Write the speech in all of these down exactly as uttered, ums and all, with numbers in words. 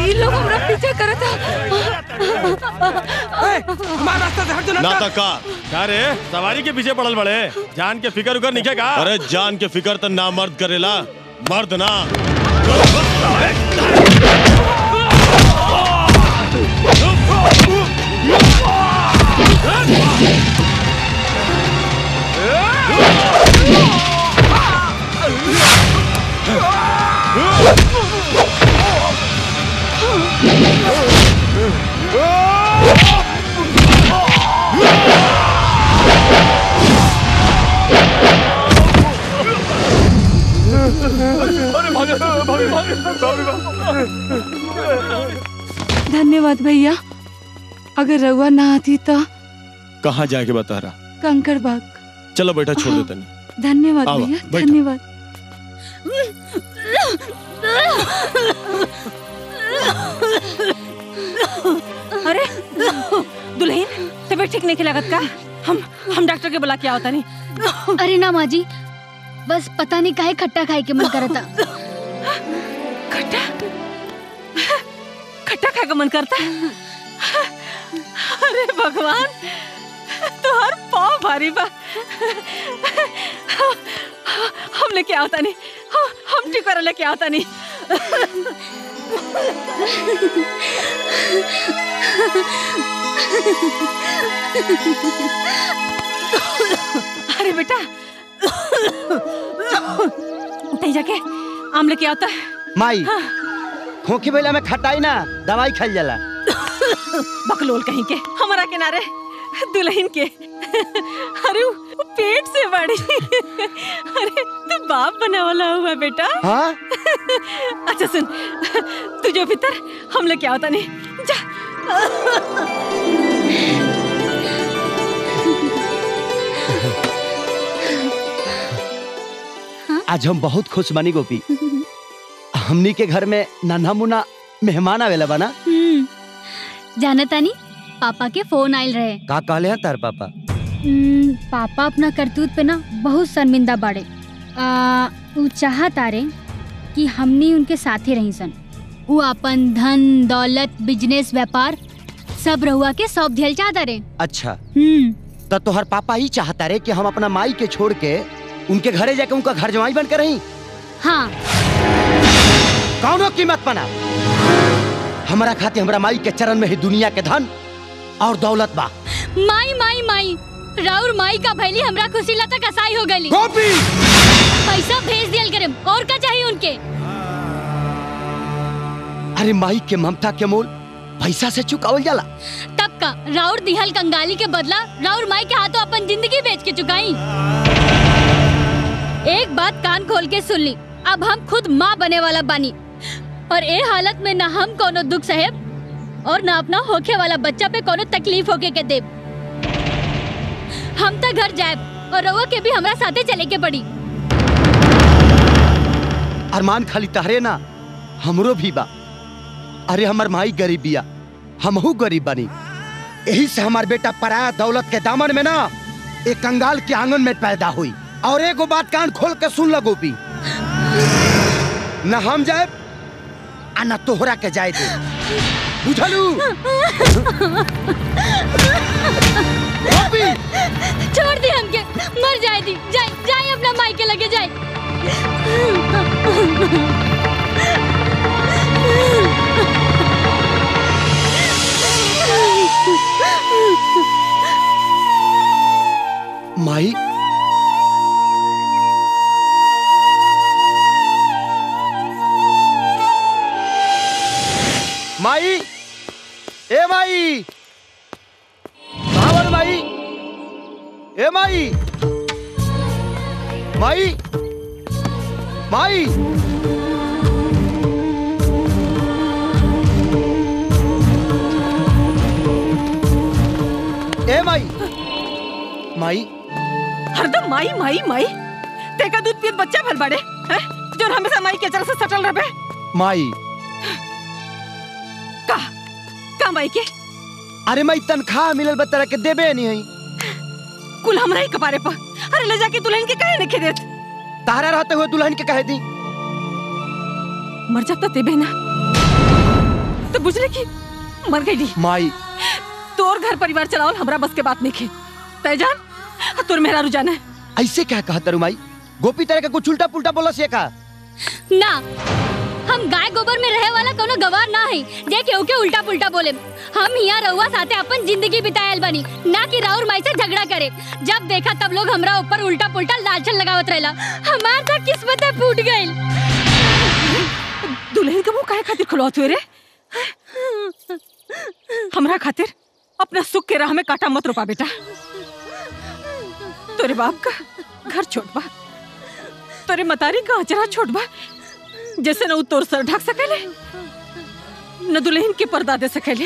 ये लोग हमरा पीछे करत था। हमारा रास्ता से हट जाओ ना तका क्या रे सवारी के पीछे पड़ल बड़े जान के फिकर उकर निके का। अरे जान के फिकर तो ना मर्द करेला मर्द ना। धन्यवाद भैया, अगर रउआ ना आती तो। कहाँ जाके बता रहा? कंकड़ बाग। चलो बेटा छोड़ देते नहीं। धन्यवाद भैया, धन्यवाद। अरे दुल्हन तबीयत ठीक नहीं के लागत का? हम हम डॉक्टर के बुला के आवता नहीं। अरे ना माँ जी, बस पता नहीं काहे खट्टा खाए के मन करता। खट्टा खट्टा खाए का मन करता? अरे भगवान तो हर पाँव भारी बा। हम लेके आवता नहीं, हम टिकोरा लेके आवता नहीं। अरे बेटा तै जाके आम लेके आता है। माई खोखी बेला में खटाई ना दवाई खाई जाला। बकलोल कहीं के हमारा किनारे दुल्हन के। अरे वो पेट से बड़ी। अरे तू बाप बना वाला हुआ बेटा। हाँ? अच्छा सुन तू जो भीतर हम लेके आवता नहीं जा। आज हम बहुत खुश बनी गोपी। हमनी के घर में नन्हा मुन्ना मेहमान आवेला बना। जाना तानी पापा के फोन आयल रहे। का कहले हैं तार पापा? पापा अपना करतूत पे ना बहुत शर्मिंदा बाड़े। आ, उ चाहत आ रहे कि हमनी उनके साथे रही सन। उ अपन धन दौलत बिजनेस व्यापार सब रहुआ के सौंप दियल चाहता रहे। अच्छा तो तोहर पापा ही चाहता रहे कि हम अपना माई के छोड़ के उनके घरे जाके उनका घर जमाई बन कर रही। हाँ कौनो कीमत पना हमारा खातिर हमरा माई के चरण में ही दुनिया के धन और दौलत बा। माई माई माई राउर माई का भैली हमरा खुशी लता कसाई हो गई। गोपी पैसा भेज दियल करम और क्या चाहिए उनके? अरे माई के ममता के मोल पैसा से चुकावल जाला। तब का राउर दिहल कंगाली के बदला राउर माई के हाथों अपन जिंदगी बेच के चुकाई। एक बात कान खोल के सुन ली, अब हम खुद माँ बने वाला बानी और ए हालत में ना हम कोनो दुख सहेब और ना अपना होके वाला बच्चा पे कोनो तकलीफ होके के देब। हम तो घर जाएब और रउआ के भी हमरा साथे चले के पड़ी। अरमान खाली तहरे ना हमरो भी बा। अरे हमार माई गरीब बिया, हमहू गरीब बनी। यही से हमार बेटा पराया दौलत के दामन में ना एक कंगाल के आंगन में पैदा हुई। और एगो बात कान खोल के सुन लो गोपी, न हम जाए आ न तोहरा के जाए दे, बुझलू? गोपी छोड़ दी हमके, मर जाए दी, जाए जाए अपना माई के लगे जाए। माई माई ए माई भावर माई ए माई माई माई ए माई माई हरदम माई माई माई तेका दूध पियत बच्चा भल बड़े हैं जो हमेशा माई के तरफ से सटल रहे। माई का का माई के? अरे माई तनख्वाह मिलल बतरा के देबे नहीं है कुल हमरा ही कपारे पर। अरे ले जाके दुल्हन के काहे नहीं देत? तारा रहते हुए दुल्हन के कहे दी। मर जाता तेबे ना तो बुझले की मर गई माई। तोर घर परिवार चलाओ हमरा बस के बात नहीं खे। तय जान तोर मेहरा रुझान है। ऐसे क्या कहा तरु माई? गोपी तरह का कुछ उल्टा पुल्टा बोला से का? ना, हम गाय गोबर में रहे वाला कोनो गवार ना है जे केहू के उल्टा पुल्टा बोले। हम यहाँ रहुआ साथे अपन जिंदगी बितायल बनी, ना कि राउर माई से झगड़ा करे। जब देखा तब लोग हमरा ऊपर उल्टा पुल्टा लालचन लगावत रहेला। हमार तो किस्मत फूट गई। दुल्हन के मुंह काहे खातिर खुलवात हुए रे? हमरा खातिर अपना सुख के राह में कांटा मत रोपा बेटा। तोरे बाप का घर छोट बा, तोरे मतारी का अचरा छोट बा, जैसे न उ तोर सर ढक सकेले न दुल्हन के पर्दा दे सकेले।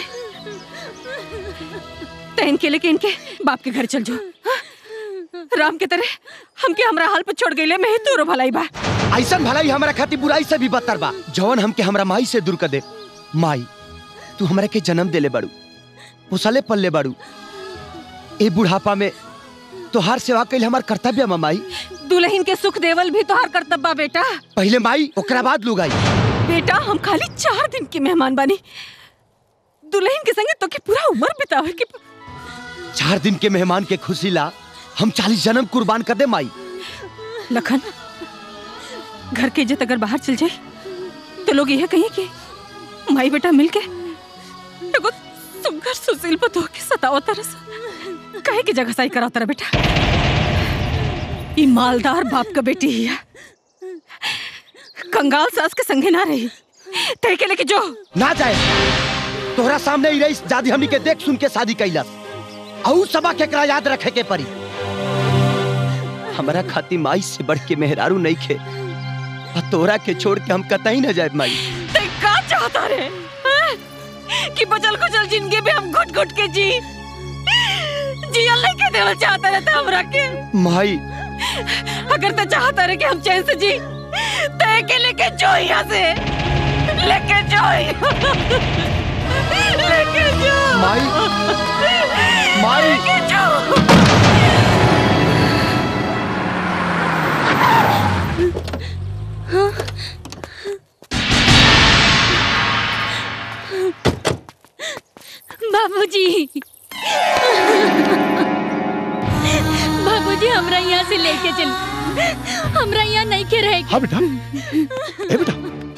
तहन के लेके इनके बाप के घर चल जाओ। हाँ? राम के तरह हमके हमरा हाल पे छोड़ गईले में ही तोरो भलाई बा। ऐसा भलाई हमारा खातिर बुराई से भी बदतर बा। जवन हमके हमरा माई से दूर कर दे। माई, तू हमरा के जन्म देले बाड़ू, पोसले पल्ले बाड़ू। ए बुढ़ापा में तोहार सेवा कइल हमार कर्तव्य बा माई। दुल्हन के सुख देवल भी तोहार कर्तव्य बा बेटा। पहले माई ओकरा बाद लुगाई। बेटा हम खाली चार दिन के मेहमान बानी, दुल्हन के संगे तो के पूरा उम्र बितावे के। चार दिन के मेहमान के खुशी ला हम चालीस जन्म कुर्बान कर दे माई। लखन, घर की इज्जत अगर बाहर चल जाए तो लोग यह कहें कि माई बेटा मिलके एगो सुंदर सुशील पर धो के सतावा तरस कहे की जगह सही करा तारा बेटा। ये मालदार बाप का बेटी है, कंगाल सास के संगे ना रही। तय के लेके जो ना जाए। तोहरा सामने ही रईस जादी हमनी के देख सुन के शादी कैला। औ सबा के करा याद रखे के परी। हमारा खाती माई से बढ़ के मेहरारू नहीं खे। आ तोरा के छोड़ के हम कतई न जाए माई। तय का चाहता रे हाँ? कि बचल कुचल जिंदगी में हम घुट घुट के जी जियल नहीं के देवल चाहता रहता हमरा के। माई अगर तो चाहता रहे कि हम चैन से जी तय के लेके जो यहाँ से लेके जो लेके जो माई माई लेके जो। बाबूजी, बाबूजी हमरा यहाँ से लेके चल। हमरा यहाँ नहीं के रहे। हाँ बेटा, ए बेटा,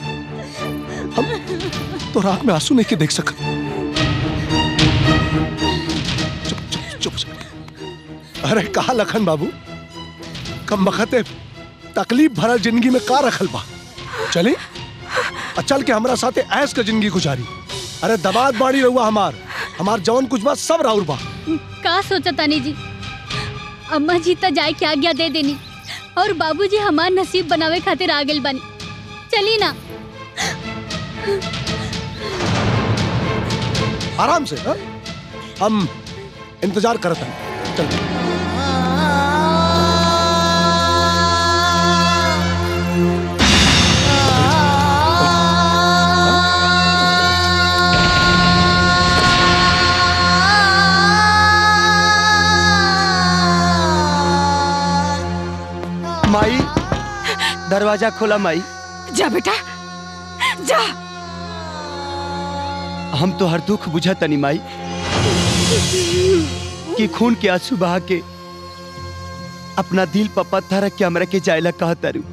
हम तो रात में आंसू नहीं के देख सका। चुप चुप चुप चुप। अरे कहा लखन बाबू, कम बखते तकलीफ भरल जिंदगी में का रखल बा। चले चल के हमरा साथे ऐस का जिंदगी गुजारी। अरे दबाद बाड़ी रहुआ हमार हमार जवन कुछ बा सब राउर बा। का सोचा तानी जी, अम्मा जी तो जाए के आज्ञा दे देनी और बाबूजी हमार नसीब बनावे खातिर आ गेल बनी। चली ना। आराम से हा? हम इंतजार करते हैं। चल माई, दरवाजा खोला माई। जा बेटा जा। हम तो हर दुख बुझा तनी माई कि खून के आंसू बहा के अपना दिल पर पत्थर रख के हमरा के जायला कहा तारू।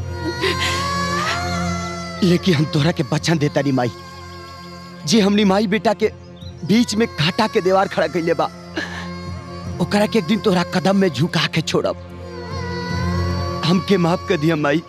लेकिन हम तोहरा के बचन देता नी माई, जे हमनी माई बेटा के बीच में काटा के दीवार खड़ा कइले बा, ओकरा के एक दिन तोहरा कदम में झुका के छोड़ब। हमके माफ कर दिया माई।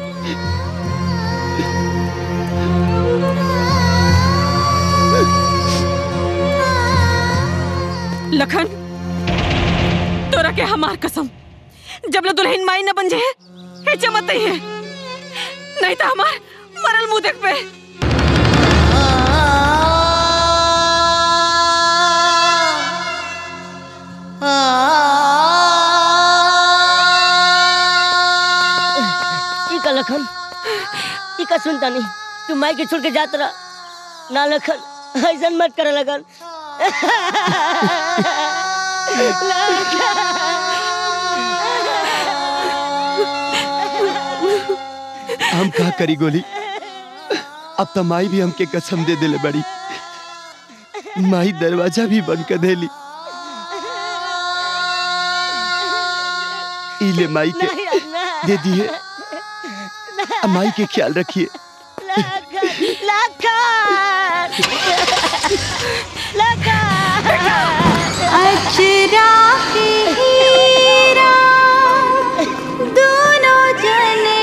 लखन, तोरा के हमार कसम, जब ले दुल्हन माई न बन जाए हिचा मत ही है, नहीं तो हमार मरल मुंह देख पे। लखन, इका सुनता नहीं, तू माई के छोड़ के जात रहा ना। लखन, ऐसा मत करे लगन। हम क्या करी गोली, अब तो माई भी हमके कसम दे दिले बड़ी। माई दरवाजा भी बंद कर देली। इले माई के दे दिए, माई के ख्याल रखिए। अचरा के हीरा दोनों जने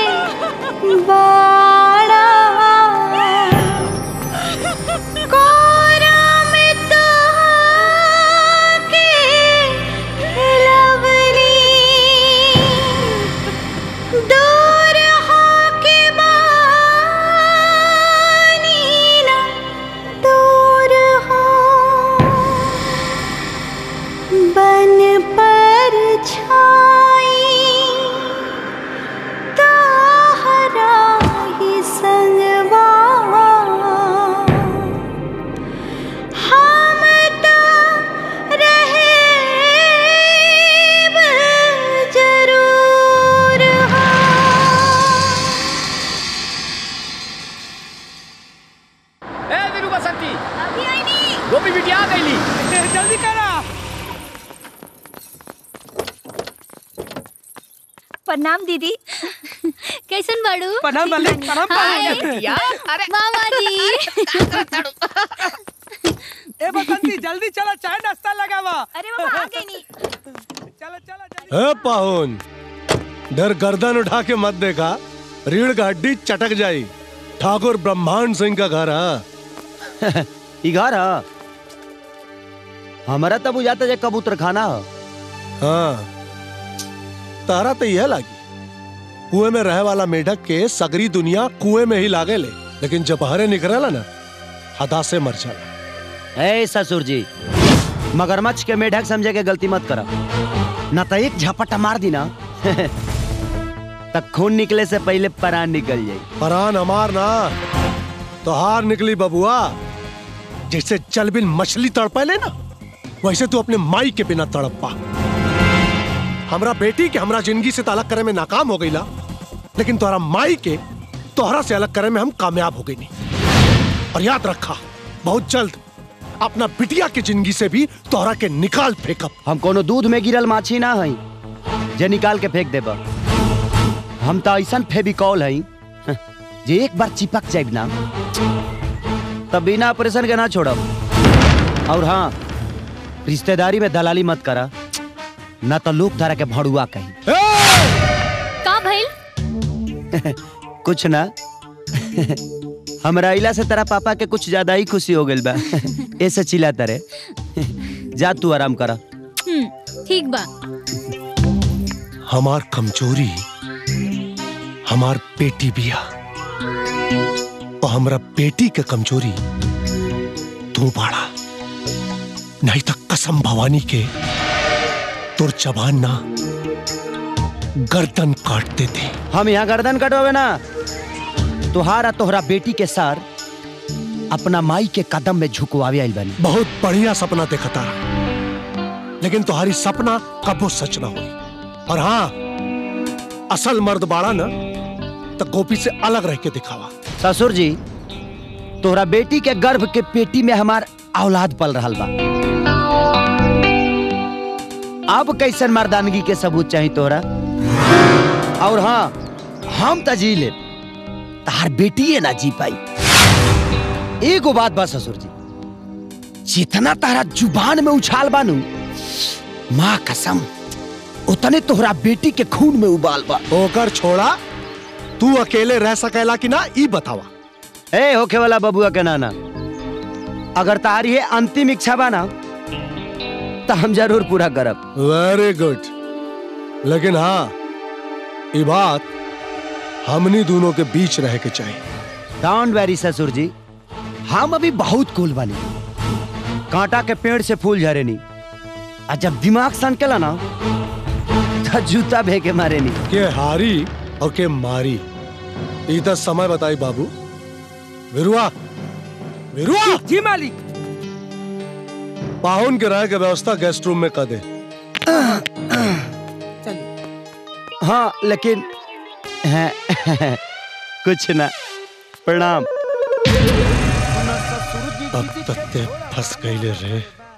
बाड़ा कोरा में तो के लवली दूर हो के बानी ना दूर हो बन पर छाई ताहरा ही संगवा हम तो रहे जरूर हो। ए वीरू बसंती, अभी आई नहीं। गोपी बिटिया आ गईली, जल्दी करा। प्रणाम दीदी। कैसन बाड़ू? प्रणाम मालिक, प्रणाम मालिक। यार अरे मामा जी। ए बसंती जल्दी चला, चाय नाश्ता लगावा। अरे मामा आ गई नहीं। चलो चलो जल्दी। ए पाहुन, डर गर्दन उठा के मत देखा, रीढ़ का हड्डी चटक जाई। ठाकुर ब्रह्मांड सिंह का घर है। ई घर है हमारा, तब बुझाता जे कबूतर खाना है। हाँ, तारा तो यह लागी कुएं में रहे वाला मेढक के सगरी दुनिया कुएं में ही लागे ले, लेकिन जब बाहर निकलेला ना हदा से मर जाला। ए ससुर जी, मगरमच्छ के मेढक समझे के गलती मत करा, न तो एक झपट मार दी ना तक खून निकले से पहले परान निकल जाए। परान हमार ना तोहार निकली बबुआ। जैसे चलबिल मछली तड़पे ले ना, वैसे तू अपने माई के बिना तड़प पा। हमरा बेटी के हमरा जिंदगी से अलग करे में नाकाम हो गई ला, लेकिन तोहरा माई के तोहरा से अलग करे में हम कामयाब हो गई नहीं। और याद रखा, बहुत जल्द अपना बिटिया की जिंदगी से भी तोहरा के निकाल फेंकब। हम कोनो दूध में गिरल माछी ना हई जे निकाल के फेंक देबा। हम तो ऐसा फेविकॉल हई जे एक बार चिपक जाए ना तब बिना ऑपरेशन के ना छोड़ब। और हाँ, रिश्तेदारी में दलाली मत करा, ना तो लोग तारा के भड़ुआ कहीं। का भइल? कुछ ना हमरा इला से तेरा पापा के कुछ ज्यादा ही खुशी हो गई बा ऐसे चिल्ला तारे। जा तू आराम करा। हम्म, ठीक बा। हमार कमजोरी हमार बेटी बिया, और हमरा बेटी के कमजोरी तू बाड़ा। नहीं तो कसम भवानी के तुर जबान ना गर्दन काट देते। हम यहाँ गर्दन कटवावे ना, तुहारा तोहरा बेटी के सर अपना माई के कदम में झुकवावे आइल बानी। बहुत बढ़िया सपना देखा तारा, लेकिन तुम्हारी सपना कबो सच ना हुई। और हाँ, असल मर्द बाड़ा ना तो गोपी से अलग रह के दिखावा। ससुर जी, तोहरा बेटी के गर्भ के पेटी में हमार औलाद पल रहा बा। अब कैसन मर्दानगी के सबूत चाहिए तोहरा? और हाँ, हम तो जी ले, तार बेटी है ना जी पाई। एगो बात बा ससुर जी, जितना तारा जुबान में उछाल बानू, माँ कसम उतने तोहरा बेटी के खून में उबाल बा। होकर छोड़ा, तू अकेले रह सकेला कि ना ई बतावा। ए होके वाला बबुआ के नाना, अगर तारी है अंतिम इच्छा बा ना तो हम जरूर पूरा करब। वेरी गुड, लेकिन हाँ, ये बात हमनी दोनों के बीच रह के चाहिए। डोंट वरी ससुर जी, हम अभी बहुत कूल बनी। कांटा के पेड़ से फूल झरे नहीं, और जब दिमाग सनकेला ना तो जूता भेके मारे नहीं। के हारी और के मारी, इधर समय बताई बाबू। विरुआ, विरुआ। जी मालिक। पाहुन के राय के व्यवस्था गेस्ट रूम में कर दे। हाँ, लेकिन कुछ ना, प्रणाम। अब तक फंस गई ले रे।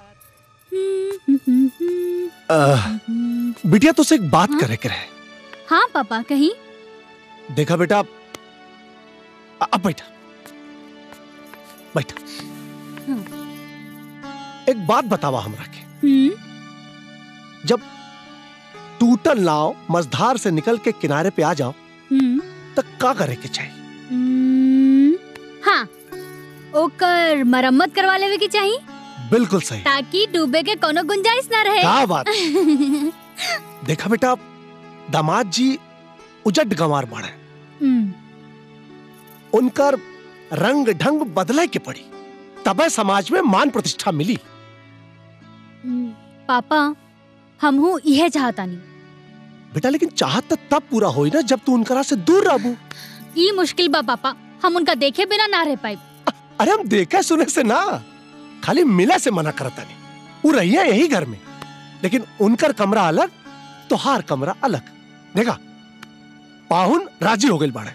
बिटिया तुझसे एक बात हाँ? करे के रहे। हाँ पापा कहीं। देखा बेटा, अब बैठा बैठा। हाँ। एक बात बतावा हमरा के। हम्म जब टूटल नाव मझधार से निकल के किनारे पे आ जाओ हम्म तो का करे के चाहिए? हम्म, हाँ ओकर मरम्मत करवा लेवे की चाहिए बिल्कुल सही। ताकि डूबे के कोनो गुंजाइश ना रहे। क्या बात। देखा बेटा, दामाद जी उजट गंवार बाड़े। हम्म, उनकर रंग ढंग बदले के पड़ी, तबे समाज में मान प्रतिष्ठा मिली। हम्म, पापा हम हूँ यह चाहता नहीं बेटा, लेकिन चाहत तो तब पूरा होई ना जब तू उनकरा से दूर रहबू। ये मुश्किल बा पापा, हम उनका देखे बिना ना रह पाए। अरे हम देखे सुने से ना, खाली मिले से मना करता नहीं। वो रहिए यही घर में, लेकिन उनकर कमरा अलग तो हार कमरा अलग। देखा पाहुन राजी हो गए बाड़े।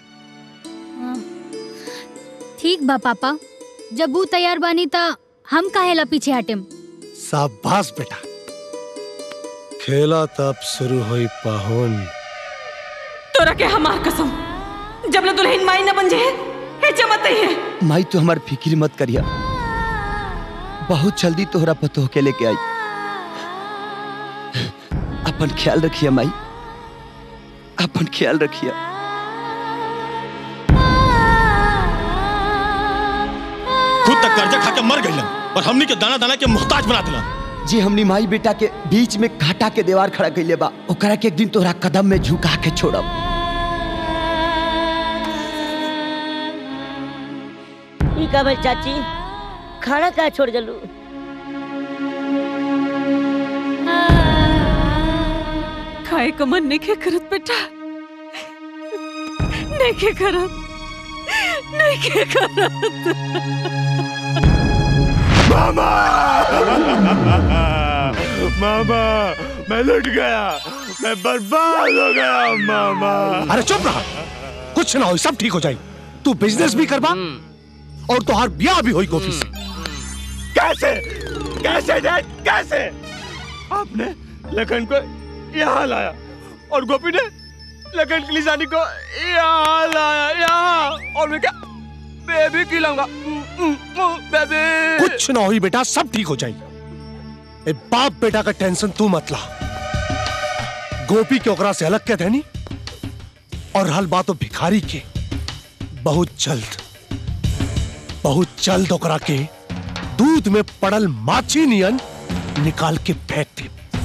ठीक बा पापा, जब वो तैयार बानी ता हम काहेला पीछे हटेम। शाबाश बेटा, खेला तब शुरू हुई पाहुन। तोरा के हमार कसम, जब ले दुल्हन माई न बन जाए हे चमत है। माई तो हमार फिक्र मत करिया, बहुत जल्दी तोहरा पतो के लेके आई। अपन ख्याल रखिए माई, अपन ख्याल रखिए। खुद तक कर्जा खा के मर गई और हमनी के दाना दाना के मोहताज बना दिला। जी हमनी माई बेटा के बीच में काटा के दीवार खड़ा कइले बा, ओकरा के एक दिन तोहरा कदम में झुका के छोड़ब। ठीक है भाई चाची, खाना का छोड़ जलू। खाए का मन नहीं के करत बेटा, नहीं के करत, नहीं के करत। मामा मामा मैं लुट गया, मैं बर्बाद हो गया मामा। अरे चुप रहा, कुछ ना हो, सब ठीक हो जाए। तू बिजनेस भी करवा और तुहार ब्याह भी होई गोपी से। कैसे कैसे डैड कैसे? आपने लखन को यहाँ लाया और गोपी ने लखन की लिसानी को यहाँ लाया, यहाँ। और मैं क्या बेबी खिलाऊंगा, बेबी। कुछ ना होई बेटा, सब ठीक हो जाए। ए बाप बेटा का टेंशन तू मत ला। गोपी के ओकरा से अलग के देनी और हल बात तो भिखारी के। बहुत जल्द बहुत जल्द ओकरा के दूध में पड़ल माछी नियन निकाल के फेंक दे।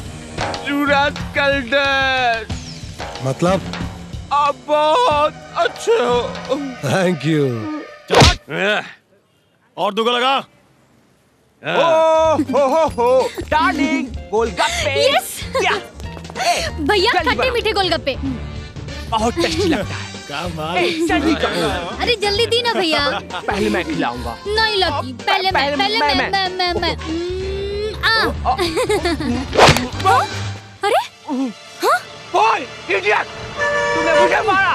मतलब आप बहुत अच्छे हो। Thank you. और दुगो लगा। ओ हो हो हो डार्लिंग, गोलगप्पे। यस भैया, खट्टे मीठे गोलगप्पे बहुत टेस्टी लगता है। जल्दी करो। अरे जल्दी दी ना भैया। पहले मैं खिलाऊंगा। नहीं लकी, पहले मैं पहले मैं मैं मैं मैं आ। अरे हाँ? ओए इडियट, तूने मुझे मारा।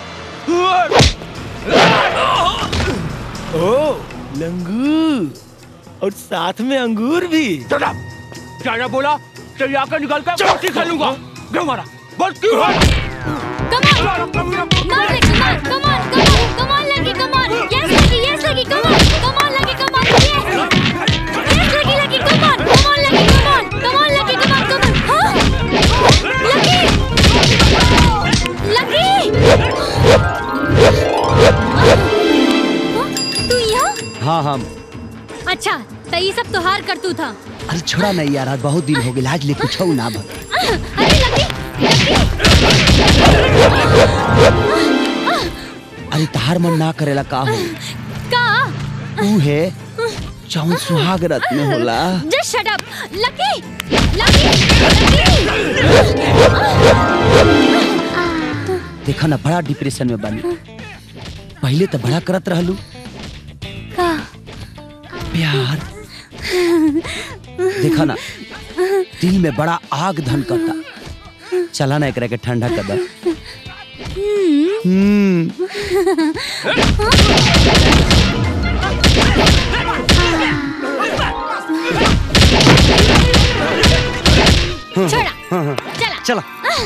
ओ लंगू और साथ में अंगूर भी। क्या बोला? चलिए आकर निकल कर रोटी खा लूंगा। क्यों मारा? बोल क्यों? Come on, come on, come on, come on, come on, Lucky, come on. Yes, Lucky, yes, Lucky, come on, come on, Lucky, come on, yes, yes, Lucky, Lucky, come on, come on, Lucky, come on, come on, Lucky, come on, come on. हाँ, Lucky, Lucky. तू यहाँ? हाँ हम। अच्छा, तो ये सब त्योहार कर तू था। अरे छोड़ा नहीं यार, आज बहुत दिन हो गए, आज ले कुछ ना भर। अरे लकी, अरे तहार मन ना करेला का हो? का? तू है जौन सुहाग रात में होला। Just shut up, लकी, लकी, लकी। देखा ना, बड़ा डिप्रेशन में बनी। पहले तो बड़ा करत रहलू का? प्यार। देखा ना, दिल में बड़ा आग धनकता। चला ना एकरा के ठंडा कर दे। हम्म। छोड़ा चला चला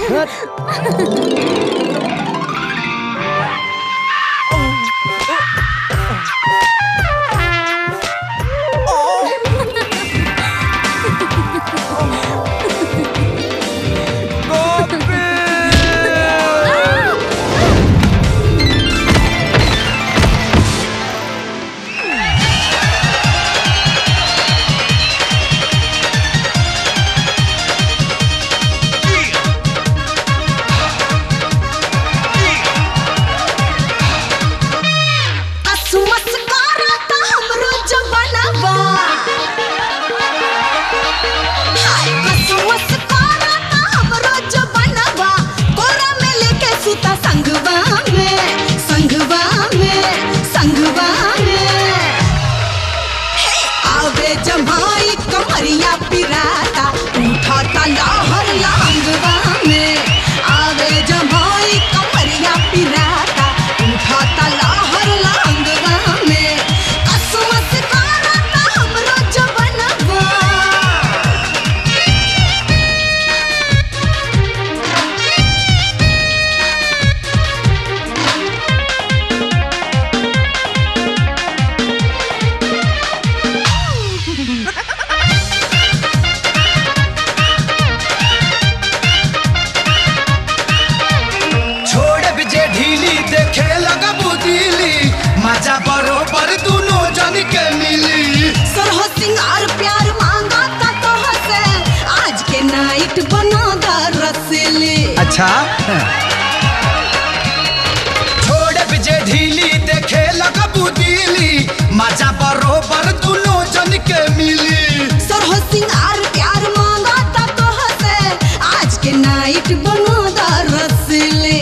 छोड़े बिजे ढीली देखे लगबू दीली मजा बरोबर दोनों जन के मिली सरह सिंगार प्यार मांगा ता तोहसे आज के नाइट बना दा रसले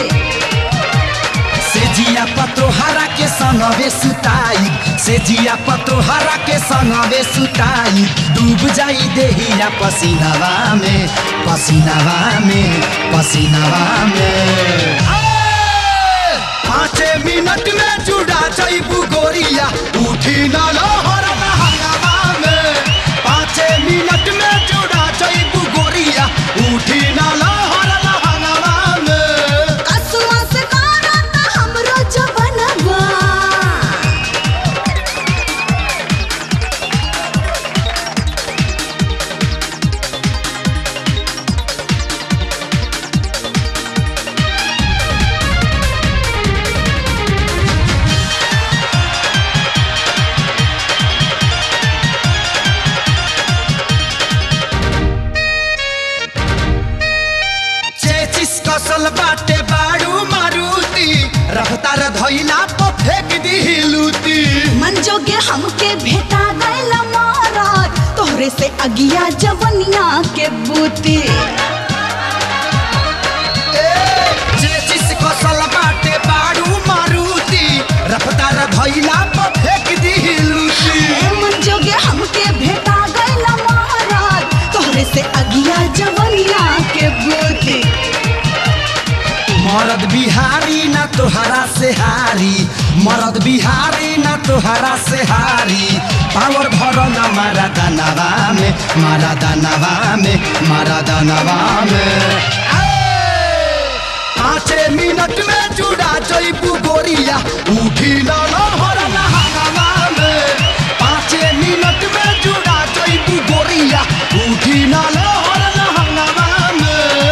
से जिया पतोहरा के संगवे सुताई से जिया पतोहरा के संगवे सुताई डूब जाई देहिया पसीनावा में पसीनावा में पसीनावा में पाँचे मिनट में जुड़ा जाइबू गोरिया उठी ना लहर हंगामा में पाँचे मिनट में जुड़ा जाइबू गोरिया उठी ना लहर हंगामा में कसुआ से कारा ता हमरो जवनवा कसल बाटे बाड़ू मारुति रफ्तार धइला तो फेंक दी लूटी मन जोगे हमके भेटा गइला मारत तोहरे से अगिया जवनिया के बूती जे जिस कसल बाटे बाड़ू मारुति रफ्तार धइला तो फेंक दी लूटी मन जोगे हमके भेटा गइला मारत तोहरे से अगिया जवनिया के बूती मरद बिहारी ना तोहरा से हारी मरद बिहारी ना तोहरा से हारी पावर भरो ना मारा दानवा में मारा दानवा में मारा दानवा में पाँचे मिनट में जुड़ा जाइबू गोरिया उठी ना लहर हंगामा में पाँचे मिनट में जुड़ा जाइबू गोरिया उठी ना लहर हंगामा में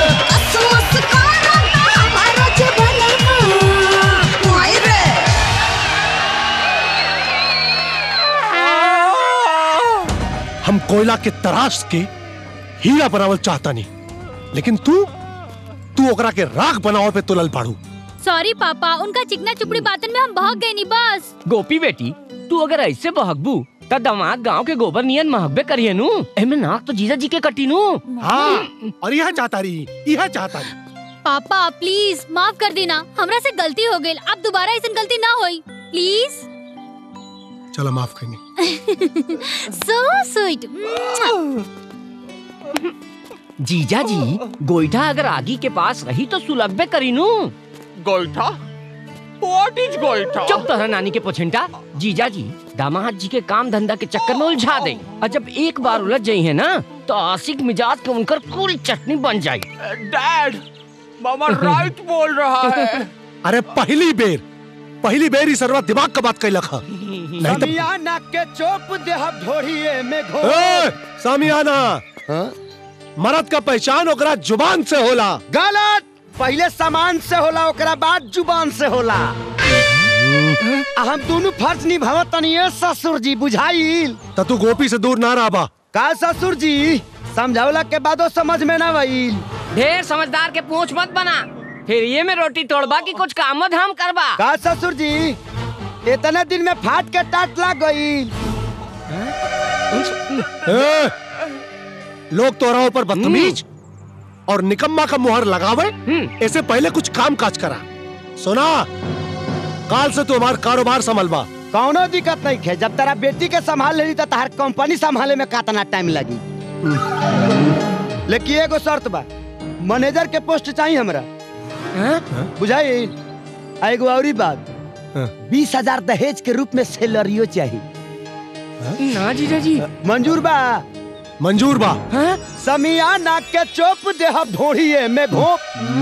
हम कोयला के तराश के हीरा बनावल चाहता नहीं लेकिन तू तू ओकरा के राख बनावे पे तुलल पाड़ू। सॉरी पापा उनका चिकना चुपड़ी बातन में हम बहक गए नहीं बस। गोपी बेटी तू अगर ऐसे बहकबू त दामाद गांव के गोबर नियन महकबे करिए नु एमे नाक तो जीजा जी के कटी नु। हाँ और यह चाहता रही यह चाहता रही। पापा प्लीज माफ कर देना हमरा से गलती हो गई अब दोबारा ऐसी गलती ना होई प्लीज। चलो माफ करेंगे। So sweet. जीजा जी गोईठा अगर आगी के पास रही तो सुलगबे करी नु। गोईठा? What is गोईठा? चुप तोहरा नानी के पोछंटा। जीजा जी दामाद जी के काम धंधा के चक्कर में उलझा दे और जब एक बार उलझ जाई है ना तो आशिक मिजाज के उनकर कुल चटनी बन जाई। डैड, मामा राइट बोल रहा है। अरे पहली बेर पहली बेर ही सरवा दिमाग का बात कैलक है। नहीं तो सामियाना के चोप देहब ढोढ़िए में घो। ए, सामियाना मर्द का पहचान ओकरा जुबान से होला। गलत, पहले सामान से होला ओकरा बाद जुबान से होला। हम दोनों फर्ज निभावत तनिए ससुर जी, बुझाइल? तो तू गोपी से दूर ना रहा का ससुर जी? समझावला के बादो समझ में ना आइल। ढेर समझदार के पूछ मत बना, फिर ये में रोटी तोड़बा की कुछ काम धाम करबा। का ससुर जी इतने दिन में फाट के टाट लग गई। लोग तोरा ऊपर बदतमीज और निकम्मा का मुहर लगावे, ऐसे पहले कुछ काम काज करा। सुना, काल से तू हमारा कारोबार संभलबा। कौनो दिक्कत नहीं है, जब तेरा बेटी के संभाल लेली तो तार कंपनी संभाले में कातना टाइम लगी। लेकिन एगो शर्त बा, मैनेजर के पोस्ट चाहिए हमरा। बुझाई? एगो औरी बात, बीस हजार दहेज के रूप में सैलरियो चाहिए। ना जीजा जी। मंजूर बा? मंजूर बा। समियाना के चोप देहब ढोढ़िए में घोप।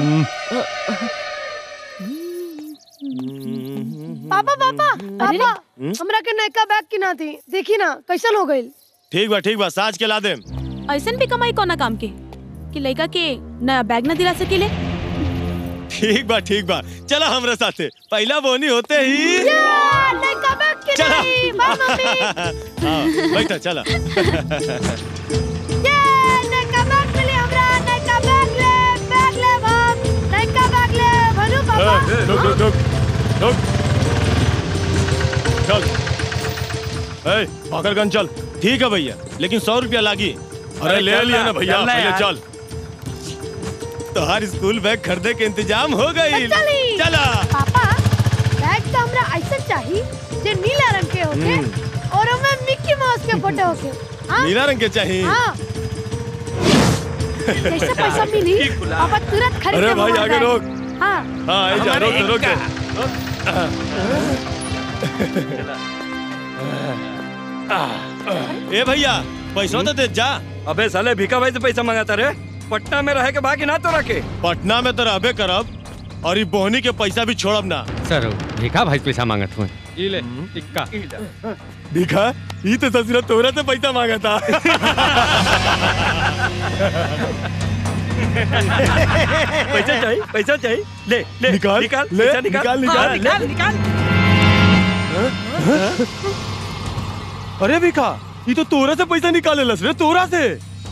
पापा पापा पापा हमरा के नयका बैग किना थी, देखी ना कैसन हो गइल। ठीक बा ठीक बा, साज के ला दे। ऐसन भी कमाई कोना काम के कि लड़का के नया बैग न दिला सकीले। ठीक बा ठीक बा, चला हमरा साथे, पहला बोनी होते ही नयका बैग किना थी, बाय मम्मी। हाँ, बैठा चला। ये नयका बैग मिली हमरा, नयका बैग ले, बैग ले बाप, नयका बैग ले, भनु पापा। रुक रुक रुक रुक, चल। ए, पकड़गंज चल। ठीक है भैया, लेकिन सौ रुपया लागी। अरे ले लिया ना भैया, पहले चल। तोहार स्कूल बैग खरीदे के इंतजाम हो गई। चला। पापा, बैग तो हमरा ऐसा चाहिए जो नीला रंग के होके और उसमें मिक्की माउस के फोटो होके। हाँ? नीला रंग के चाहिए। हाँ। जैसे पैसा मिली, पापा तुरंत खरीद। अरे भाई आगे रोक। हाँ। हाँ, आई जा, रोक रोक दे। ए भैया, पैसा तो दे जा। अबे साले भिका भाई से पैसा मंगाता रे। पटना में रहे के बाकी ना तो रखे। पटना में तो रहबे करब और ये बोहनी के पैसा भी छोड़ब ना। सर भिका भाई पैसा मांगत हुए। ई ले टिक्का। दिखा, ये तो ससुरा तोरा से पैसा मांगा था। पैसा चाहिए, पैसा चाहिए। ले ले निकाल, निकाल, ले, पैसा निकाल, निकाल, निकाल, निकाल, निकाल। अरे भिखा, ये तो तोरा से पैसा निकाले लस रे, तोरा से।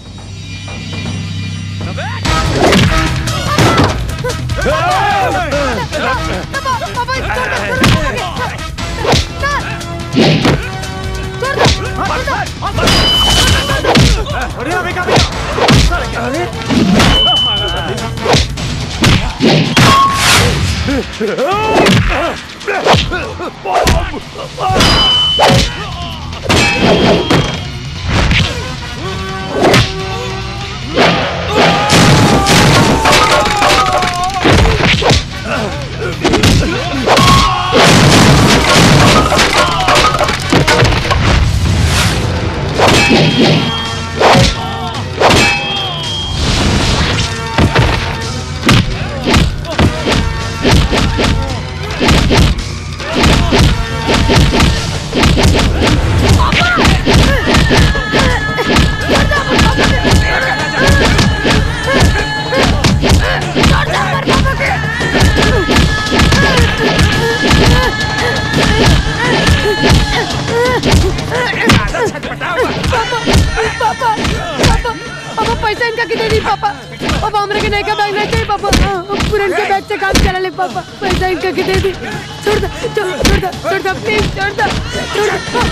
पैसा इनका कितने दी पापा? पापा हमरे के नहीं का बैग नहीं चाहिए पापा। पुरन के बैग से काम चला ले पापा। पैसा इनका कितने दी? छोड़ दो, छोड़ छोड़ दो, छोड़ दो प्लीज, छोड़ दो, छोड़ दो।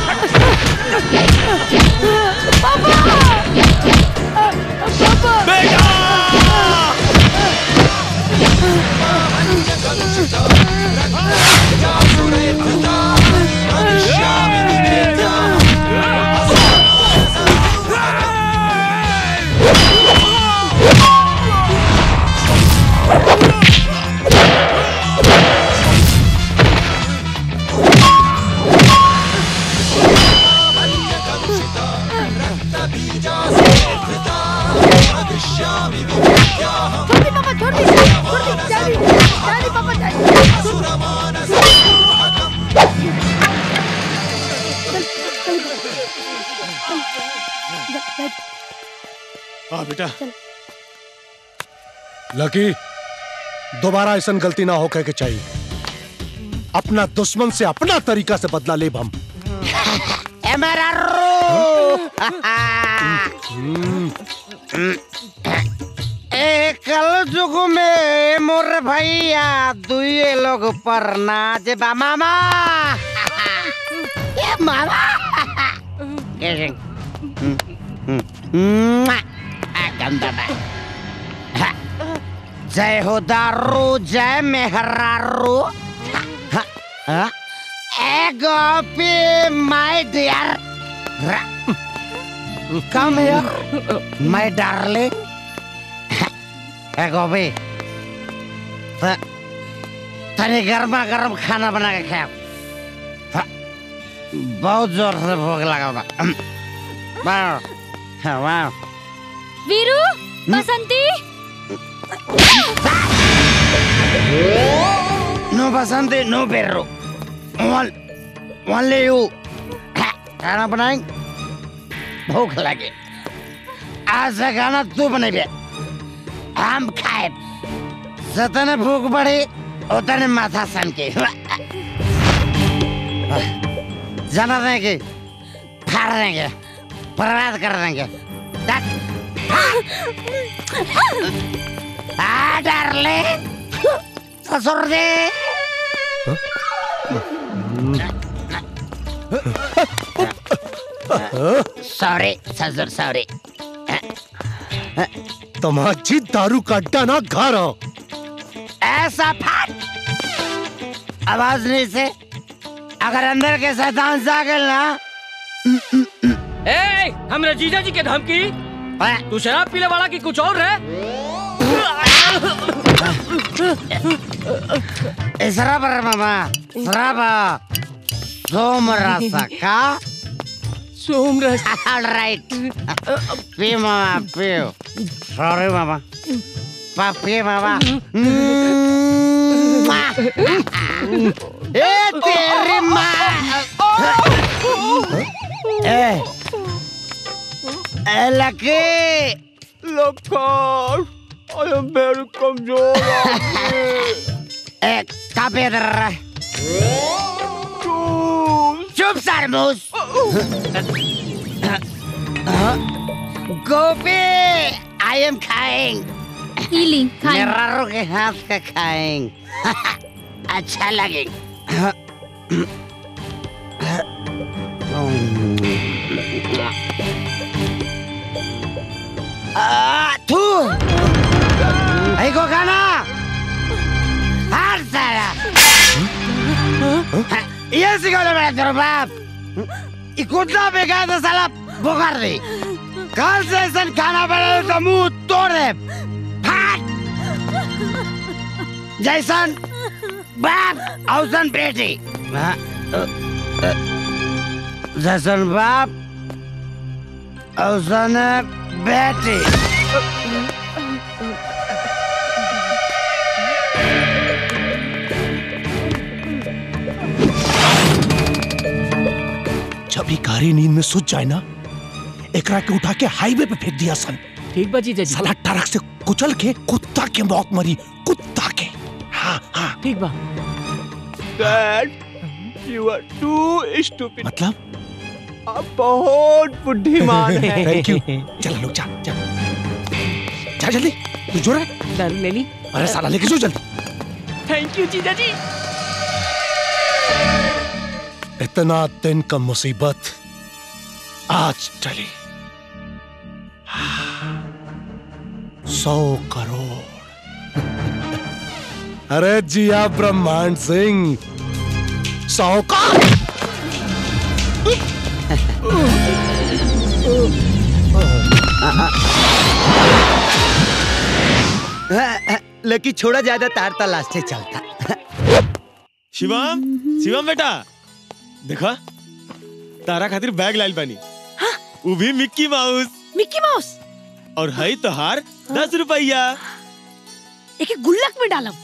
पापा, पापा, बेटा। जा पापा छोड़ दी छोड़ दी जल्दी जल्दी पापा हाँ बेटा। लकी दोबारा ऐसा गलती ना हो कह के चाहिए। अपना दुश्मन से अपना तरीका से बदला ले हम। ए मेरा रो ए कल जुगु में मोर भैया दुए लोग पर नाच बा मामा ए मामा गंदा बा। जय हो दारू जय मेहरारू। ए गोपी माय dear come here my darling. ए गोपी तनी गर्मा गर्म खाना बना के खाओ। बहुत जोर से भूख लगा बा। वाह वीरू बसंती नो बसंती नो बेरो वन ओनली यू। खाना बनाएंगे भूख लगे आज से खाना तू बनेबे हम खाए। जितने भूख बढ़ी उतने माथा सन के जाना देंगे फाड़ देंगे बर्बाद कर देंगे। आ डार्लिंग ससुर दे सॉरी ससुर सॉरी। तमाची दारू का अड्डा ना घर हो। ऐसा फट आवाज नहीं से अगर अंदर के शैतान जागल ना। ए, हमरा जीजा जी के धमकी तू शराब पीने वाला की कुछ और है? शराब है मामा शराब सोमरस का सोमरस। ऑलराइट पी मामा पियो। सॉरी मामा पी मामा। ए तेरी माँ ए ए लकी लखन I am very कमजोर। ए कापे इधर चुप सरमूस। गोपी I am खाएंग इली खाएंग मेरा के हाथ का खाएंग अच्छा लगेगा। तू आई को खाना हर सारा ये सिखाने मेरा तेरा बाप इकुटा बेकार तो साला बुखार दे। कल से ऐसा खाना बने तो मुंह तोड़ दे फाट जैसन बाप औसन बेटी जैसन बाप औसन बेटी। जब ही गाड़ी नींद में सुत जाए ना एकरा के उठा के हाईवे पे फेंक दिया सन। ठीक बा जीजा जी। साला ट्रक से कुचल के कुत्ता के मौत मरी कुत्ता के। हाँ हाँ ठीक बा। Dad, you are too stupid. मतलब आप बहुत बुद्धिमान हैं। Thank you. चल लोग जा जा जा जल्दी तू जो रहा दारू ले ली। अरे साला लेके जो जल्दी। थैंक यू जीजा जी। इतना दिन का मुसीबत आज टली। सौ करोड़। अरे जिया ब्रह्मांड सिंह सौ का। लकी छोड़ा ज्यादा तार तलाश से चलता। शिवम शिवम बेटा देखा तारा खातिर बैग लाइल बानी। हाँ? वो भी मिक्की माउस। मिक्की माउस और है तो हार दस रुपया। एक गुल्लक में डालब।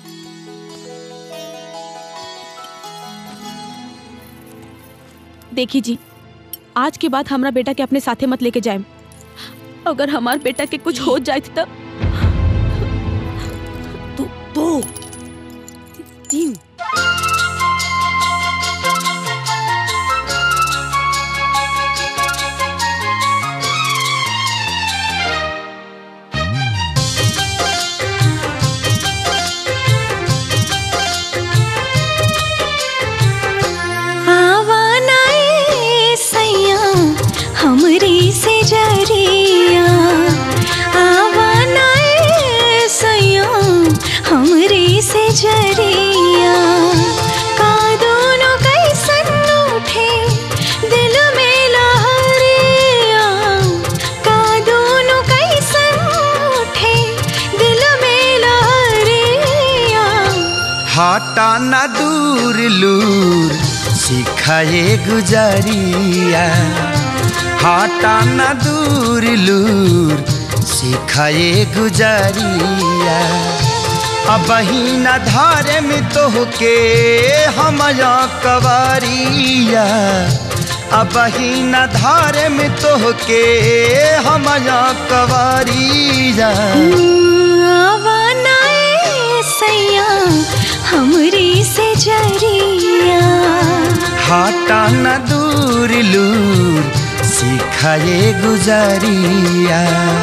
देखी जी, आज के बाद हमारा बेटा के अपने साथे मत लेके जाए। अगर हमार बेटा के कुछ हो जाए तब तो दो तीन हमरी से जरिया आवाना सैया हमरी से जरिया का दोनों कैसन उठे दिल में लहरिया का दोनों कैसन उठे दिल में लहरिया हटा न दूर लूर सिखाए गुजरिया हटा न दूर लूर सिखाए गुजरिया अब ही न धारे में तो के हम कवरिया अब ही न धारे में तो के हम कवरिया आवाना सैया हमरी से जरिया हटा न दूर लूर सिखाए गुजरिया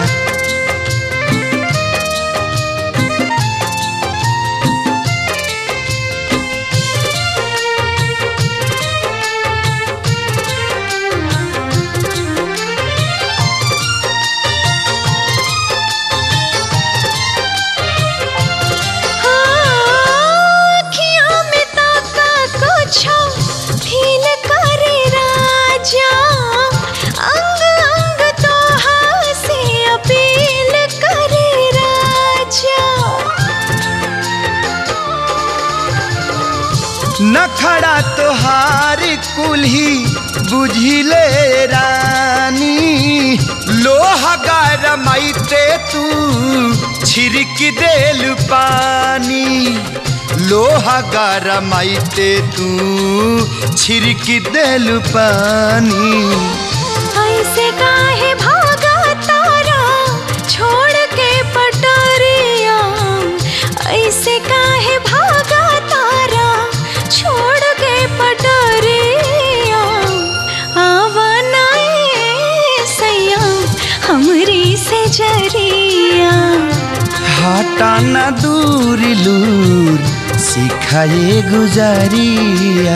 नखड़ा तोहार कुल्ही बुझिले रानी लोहा गरमाइते तू छिड़क देल पानी लोहा गरमाइते तू छिड़क देल पानी ऐसे काहे भागा तारा छोड़ के पटरिया ऐसे काहे भागा तारा छोड़ के पटरिया आवाना सैया हमरी से जरिया हटा न दूर लूर सिखाए गुजरिया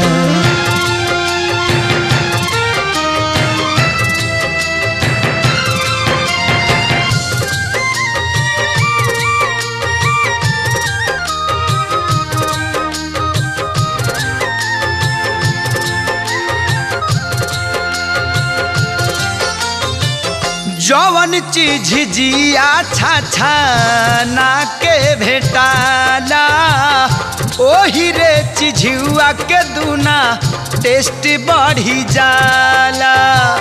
जवन चीज जिया छा छा ना के भेटाला ओही रे चिझुआ के दूना टेस्ट बढ़ी जाला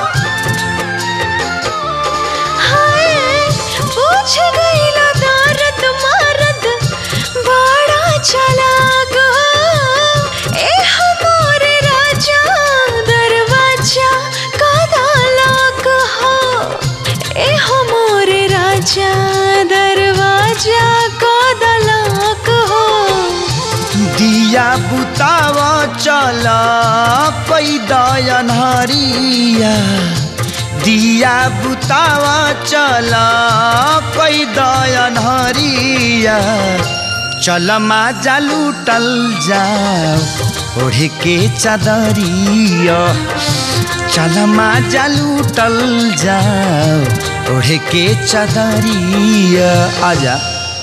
हाय पूछ गईला दर्द मर्द बड़ा चालाक ए हमारे राजा दरवाजा कदा लाक हो ए हमारे राजा दरवाजा कदा लाक हो दिया बुतावा चला पैदयन हरिया दिया बुतावा चला पैदयन हरिया चल माजा लूटल जाओ ओढ़ के चादरिया चल माजा लूटल जाओ ओढ़ के चादरिया आजा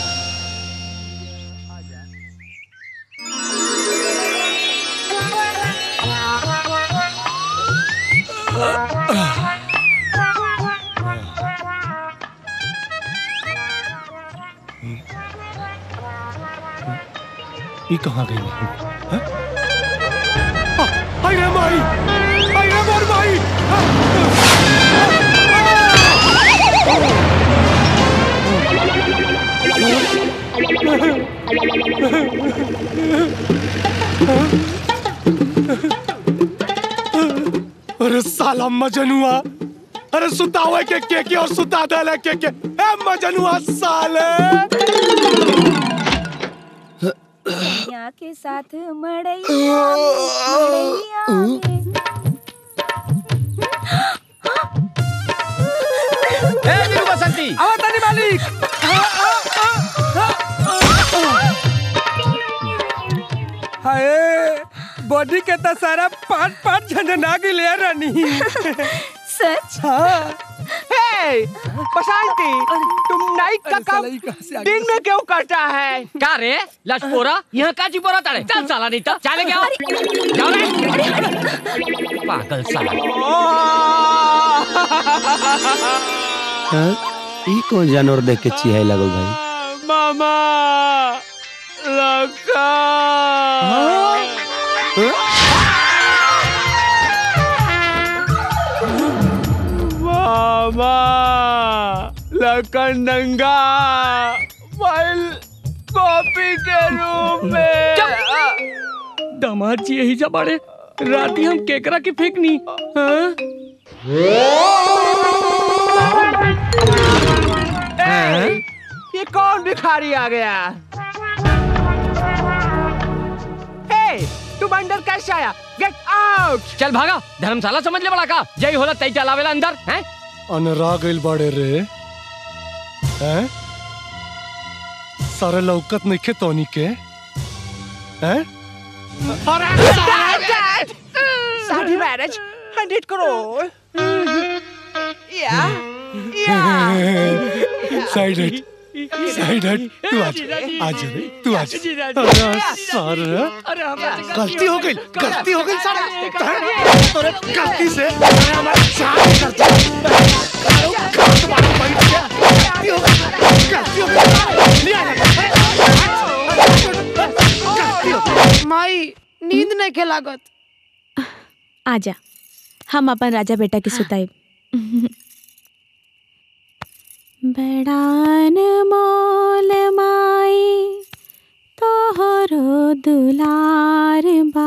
ये कहाँ गई है? आई रे माई, आई रे मोर माई। अरे साला मजनुआ, अरे सुता हुआ के के के और सुता दे के के ए मजनुआ साले। यहाँ के साथ मड़ैया मड़ैया ए नीरू बसंती आवतानी मालिक। हाय बॉडी के तो सारा पाँच पाँच झंझना गिले रानी। सच? हाँ। हे बसंती, तुम नाइट का काम दिन में क्यों करता है? क्या रे लशपोरा, यहाँ का चिपोरा ताड़े? चल साला नहीं तो चले क्या? जाओ रे पागल साला। हाँ? ई कौन जानवर देख के चिहाई लगल भाई? मामा लका। मामा लखन नंगा फाइल कॉपी के रूम में। दामाद जी यही जा बाड़े, राती हम केकरा की फेंकनी। हाँ? ए, ये कौन भिखारी आ गया? हे, तुम अंदर कैसे आया? Get out! चल भागा, धर्मशाला समझ ले बड़ा का। जय होला तई चलावेला अंदर, हैं? अनरा गइल बाड़े रे, हैं? सारे लौकत नइखे तोनी के, हैं? अरे डैड! शादी मैरिज हंड्रेड करोड़। या या साइड हट, साइड हट, तू आ जा, आ जा रे, तू आ जा। अरे सारा, गलती हो गई, गलती हो गई सारा। तोरे गलती से हमारा जान कर दिया। गलती हो गई, गलती हो गई। माई नींद नहीं के लागत। आजा, हम अपन राजा बेटा की सुताई। बड़ान मोल माई तोहरो दुलार बा,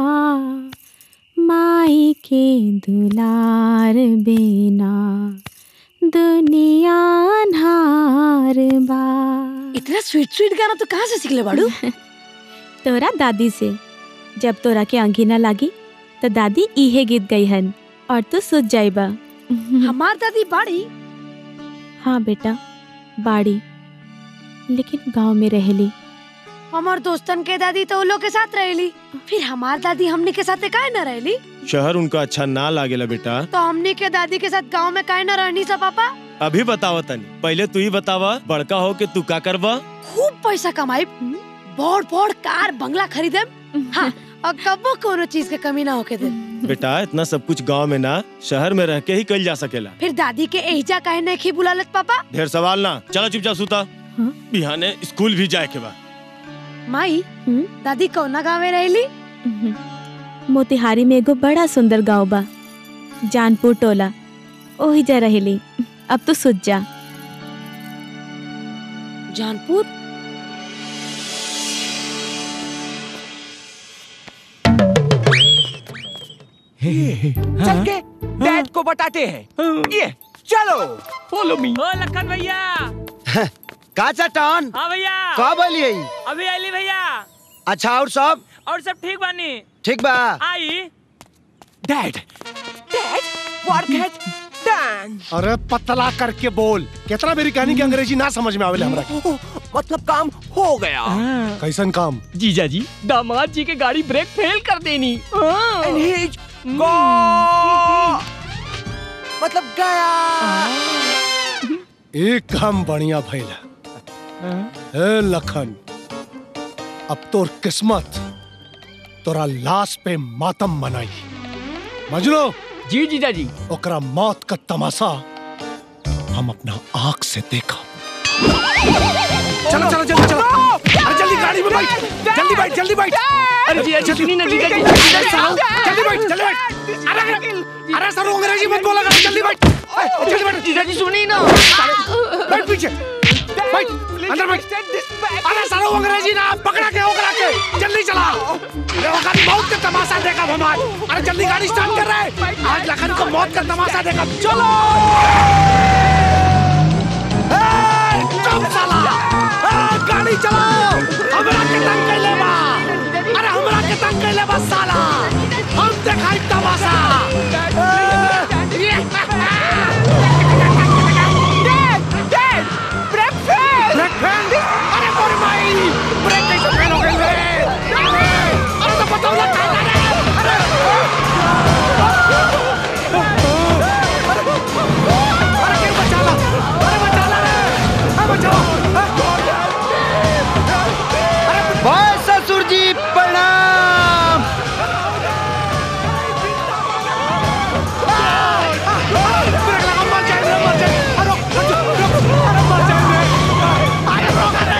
माई के दुलार बिना दुनिया अन्हार बा। इतना स्वीट स्वीट गाना तो कहाँ से सीख ले बाड़ू? तोरा दादी से। जब तोरा के अंगीना लागी तो दादी इहे गीत गई हन और तू सुत जाइबा। हमार दादी बाड़ी? हाँ बेटा बाड़ी, लेकिन गांव में रहेली। हमार दोस्तन के दादी तो लोग के साथ रहेली, फिर हमार दादी हमनी के साथ काहे न रहेली? शहर उनका अच्छा ना लागेला बेटा। तो हमनी के दादी के साथ गांव में काहे न रहनी सा पापा? अभी बतावा तनी, पहले तू ही बतावा, बड़का हो के तू का करवा? खूब पैसा कमाई, बड़ बड़ कार बंगला खरीदे, हाँ, और कबो कोनो चीज के कमी ना होके दे। बेटा इतना सब कुछ गांव में ना, शहर में रह के ही कल जा सकेला। फिर दादी के एजा काहे नहीं खी बुलालत पापा? ढेर सवाल ना, चलो चुपचाप सुता। बिहाने स्कूल भी जाए के बा। माई, दादी कौना गाँव में रहेली? मोतिहारी में एगो बड़ा सुंदर गांव बा, जानपुर टोला, ओही जा रहेली। अब तो सुत जा। जानपुर? चल के डैड को बताते हैं। ये चलो फॉलो मी। ओ लखन भैया। का चट्टान? हाँ भैया। कब आइली? अभी आइली भैया। अच्छा और सब? और सब ठीक बानी। ठीक बा। आई। डैड, डैड, वर्क हैज डन। अरे पतला करके बोल, कितना मेरी कहानी की अंग्रेजी ना समझ में आवेले हमरा के। मतलब काम हो गया। कैसन काम? जीजा जी, दामाद जी के गाड़ी ब्रेक फेल कर देनी। And he's go मतलब गया। एक काम बढ़िया भइला। ए लखन, अब तोर किस्मत तोरा लाश पे मातम मनाई। मजलो? जी जीजा जी। ओकरा मौत का तमाशा हम अपना आँख से देखा। चलो चलो जल्दी चलो, अरे जल्दी गाड़ी में बैठ, जल्दी बैठ जल्दी बैठ। अरे जी अच्छा सुनी ना जीजा जी, जल्दी बैठ जल्दी बैठ। अरे अरे सर अंग्रेजी मत बोला कर, जल्दी बैठ जल्दी बैठ। जीजा जी सुनी ना, बैठ पीछे। बैठ अंदर बैठ। अरे सालो अंग्रेजी ना पकड़ा के ओकरा के जल्दी चला। अरे ओकरा मौत का तमाशा देखा हमार। अरे जल्दी गाड़ी स्टार्ट कर रहे। आज लखन को मौत का तमाशा देखा। चलो चुप साला। गाड़ी चलाओ। हमरा के तंग कैले बा। अरे हमरा के तंग कैले बा साला। हम देखाई तमाशा। Brake fail. अरे मोर माई ब्रेक कैसे फेल हो गई रे? अरे तो बताओ ना कहाँ जा रहे हैं? अरे अरे क्यों बचा ला? अरे बचा ला रे। अरे बचाओ। भाई ससुर जी प्रणाम। ब्रेक लगा मर जाए रे मर जाए। अरे रुक रुक अरे मर जाए रे। अरे रोक रे।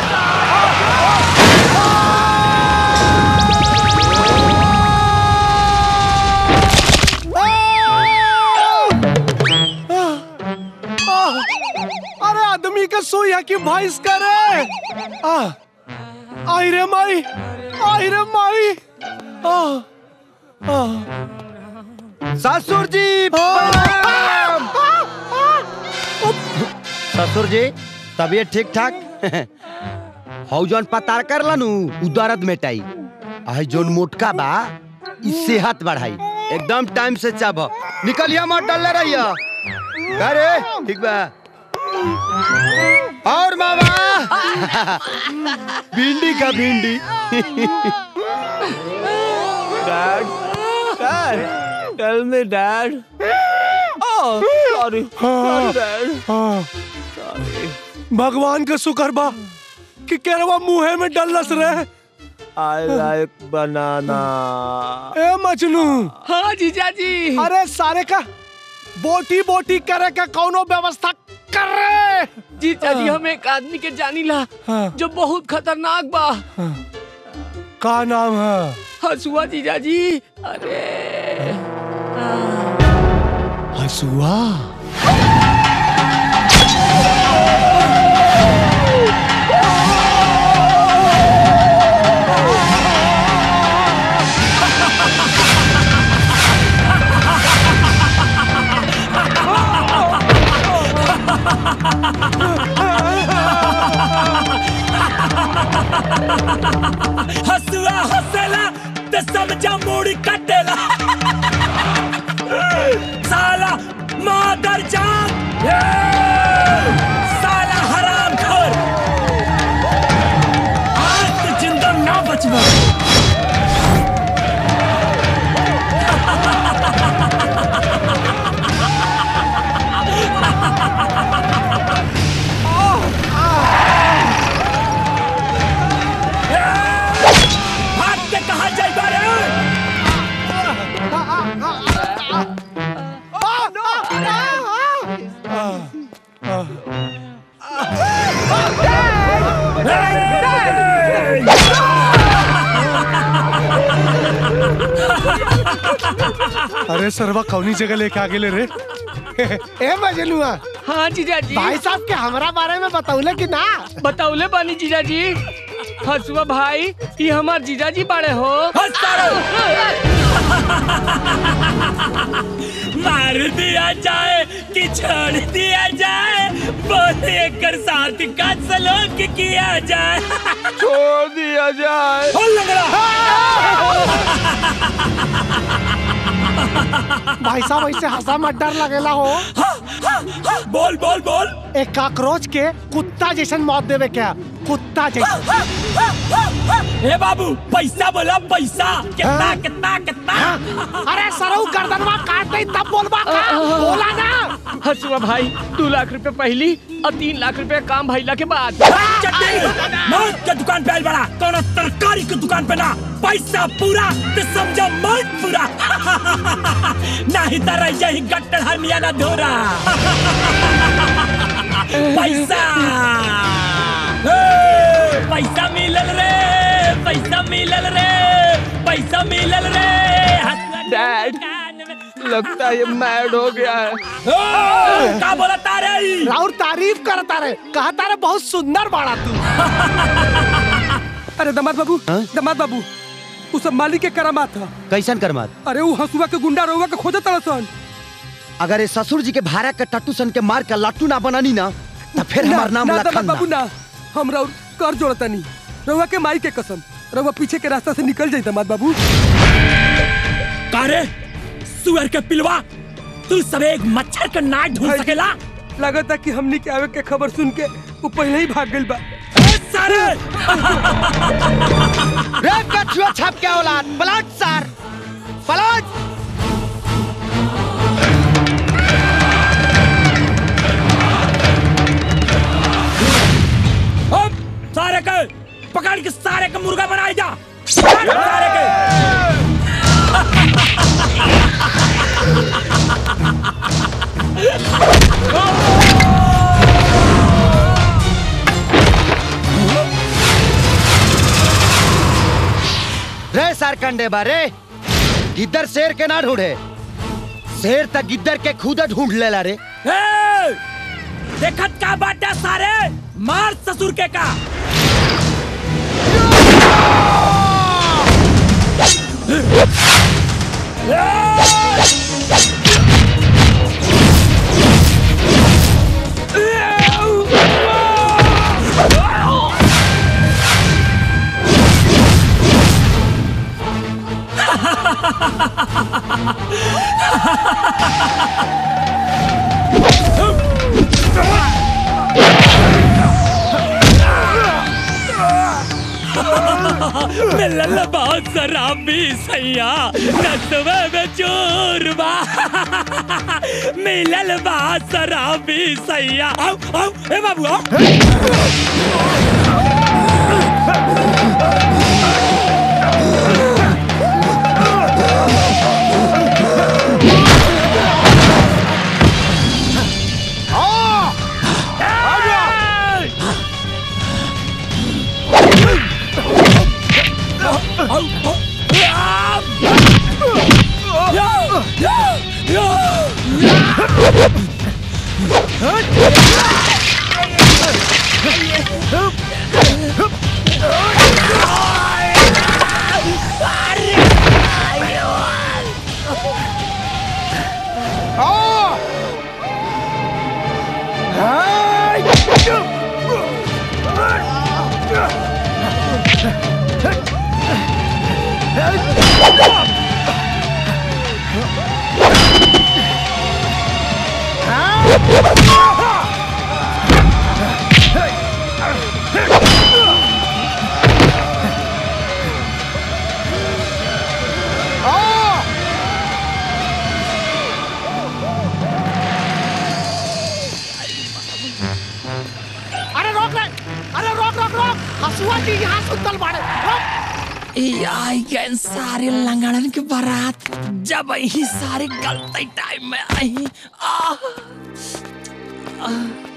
अरे आदमी का सोया की भैंस करे। आ आई रे माई आई रे माई। आ आ ससुर जी प्रणाम। ससुर जी तबीयत ठीक ठाक? हौ जौन पतार कर लनू उ दर्द मेटाई। आई जौन मोटका बा इ सेहत बढ़ाई। एकदम टाइम से चाब निकलिया मत डलले रहिया। अरे ठीक बा। और मामा भिंडी का भिंडी। Dad dad tell me dad. Oh sorry sorry dad. भगवान का शुक्र बा कि केरवा मुंह में डलस रहे। आई लाइक बनाना। ए मजनू। हाँ जीजा जी। अरे सारे का बोटी बोटी करे का कौनो व्यवस्था कर रहे। जीजा जी हम एक आदमी के जानी ला जो बहुत खतरनाक बा। का नाम है? हसुआ जीजा जी। अरे हसुआ। हसुआ हसेला ते समझा मूड़ी कटेला। साला मादर जान साला हराम खोर। आज तो जिंदा ना बचवा। अरे सरवा कौनी जगह लेके आ गेले रे? ए मजनुआ। हाँ जीजा जी। भाई साहब के हमरा बारे में बताउले कि ना? बताउले बानी जीजा जी। हसुआ भाई ये हमार जीजा जी बाड़े हो। मार दिया जाए कि छोड़ दिया जाए बोले कर साथ का सलूक किया जाए। छोड़ दिया जाए। भाई साहब ऐसे हंसा मत डर लगेला हो। बोल बोल बोल। एक काकरोच के कुत्ता जैसन मौत देवे क्या? कुत्ता जैसन। ए बाबू पैसा बोला पैसा। कितना कितना कितना? अरे सरऊ गर्दनवा काट दे तब बोलबा का? बोला ना। हसुआ भाई दो लाख रुपए पहली और तीन लाख रुपए काम भइला के बाद। मौत के दुकान पे आइल बड़ा कोनो तरकारी के दुकान पे ना। पैसा पूरा ते समझो मौत पूरा। नहीं तो रह जाही गट्टर हमिया ना धोरा। पैसा पैसा मिलल रे पैसा मिलल रे पैसा मिलल रे। डैड लगता है ये मैड हो गया है। क्या बोला तारे? राउर तारीफ कर तारे, कहा तारे बहुत सुंदर बाड़ा तू। अरे दामाद बाबू, दामाद बाबू, उस सब मालिक के करामात था। कैसन करमात? अरे वो हंसुआ के गुंडा रहुआ के खोजे तड़सन। अगर ये ससुर जी के भाड़ा के टट्टू सन के मार के लाटू ना बनानी ना तो फिर हमार नाम ना, लखन ना, बाबू ना, हम राउर कर जोड़ता नहीं। रहुआ के माई के कसम, रहुआ पीछे के रास्ता से निकल जाए दामाद बाबू। कारे सुअर के पिलवा, तू सब एक मच्छर के नाक ढूंढ सकेला? लगता कि हमनी के आवे के खबर सुन के वो पहले ही भाग गइल बा। सारे रे कछुआ छाप के औलाद, पलट सर, पलट। अब सारे के पकड़ के सारे का मुर्गा बनाई जा। सारे के रे सारकंडे बारे, गिद्दर शेर के ना ढूंढे, शेर तक गिद्दर के खुद ढूंढ लेला रे। ए! देखत का बाटा सारे, मार ससुर के का। मिलल बहुत शराबी सैया, नसवे में चूरमा। मिलल बहुत शराबी सैया। आओ आओ ए बाबू आओ। अरे रोक रे, अरे रोक रोक रोक, हंसुआ जी यहाँ सुतल बाड़े, रोक। आई गए सारे लंगड़न की बारात, जब ही सारे गलती टाइम में आई। आ, आ,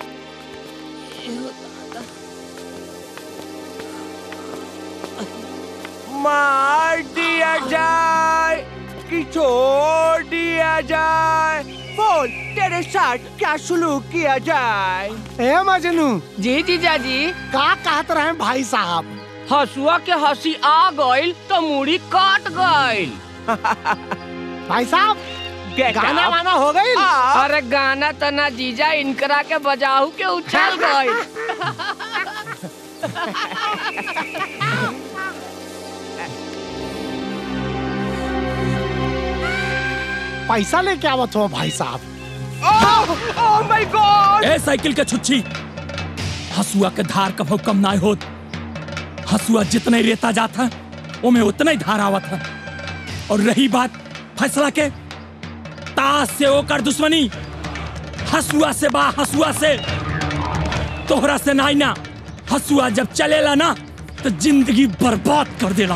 मार दिया जाए कि छोड़ दिया जाए, बोल तेरे साथ क्या सुलूक किया जाए। ए मजनू जी जीजा जी, का कहत रहे भाई साहब? हसुआ के हंसी आ गइल तो मुड़ी काट गइल। भाई साहब गाना वाना हो गई? अरे गाना तो ना जीजा, इनकरा के बजाहू के उछल गइल। पैसा लेके आवत हो भाई साहब। Oh my God! A cycle के छुच्छी, हसुआ के धार कभो कम ना होत। हसुआ जितने रेता जाता वो में उतना ही धार आवत है। और रही बात फैसला के, ताश से होकर दुश्मनी, हसुआ से बा हसुआ से, तोहरा से नाई ना। हसुआ जब चलेला ना तो जिंदगी बर्बाद कर देला।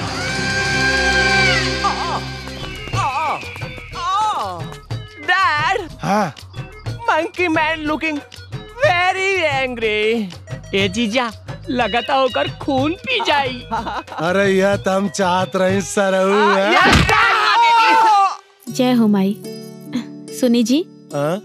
डैड, हाँ monkey man looking very angry. ए जीजा, लगता होकर खून पी जाई। अरे यह तो हम चाहत रहे सरऊ। जय हो माई। सुनी जी। हाँ?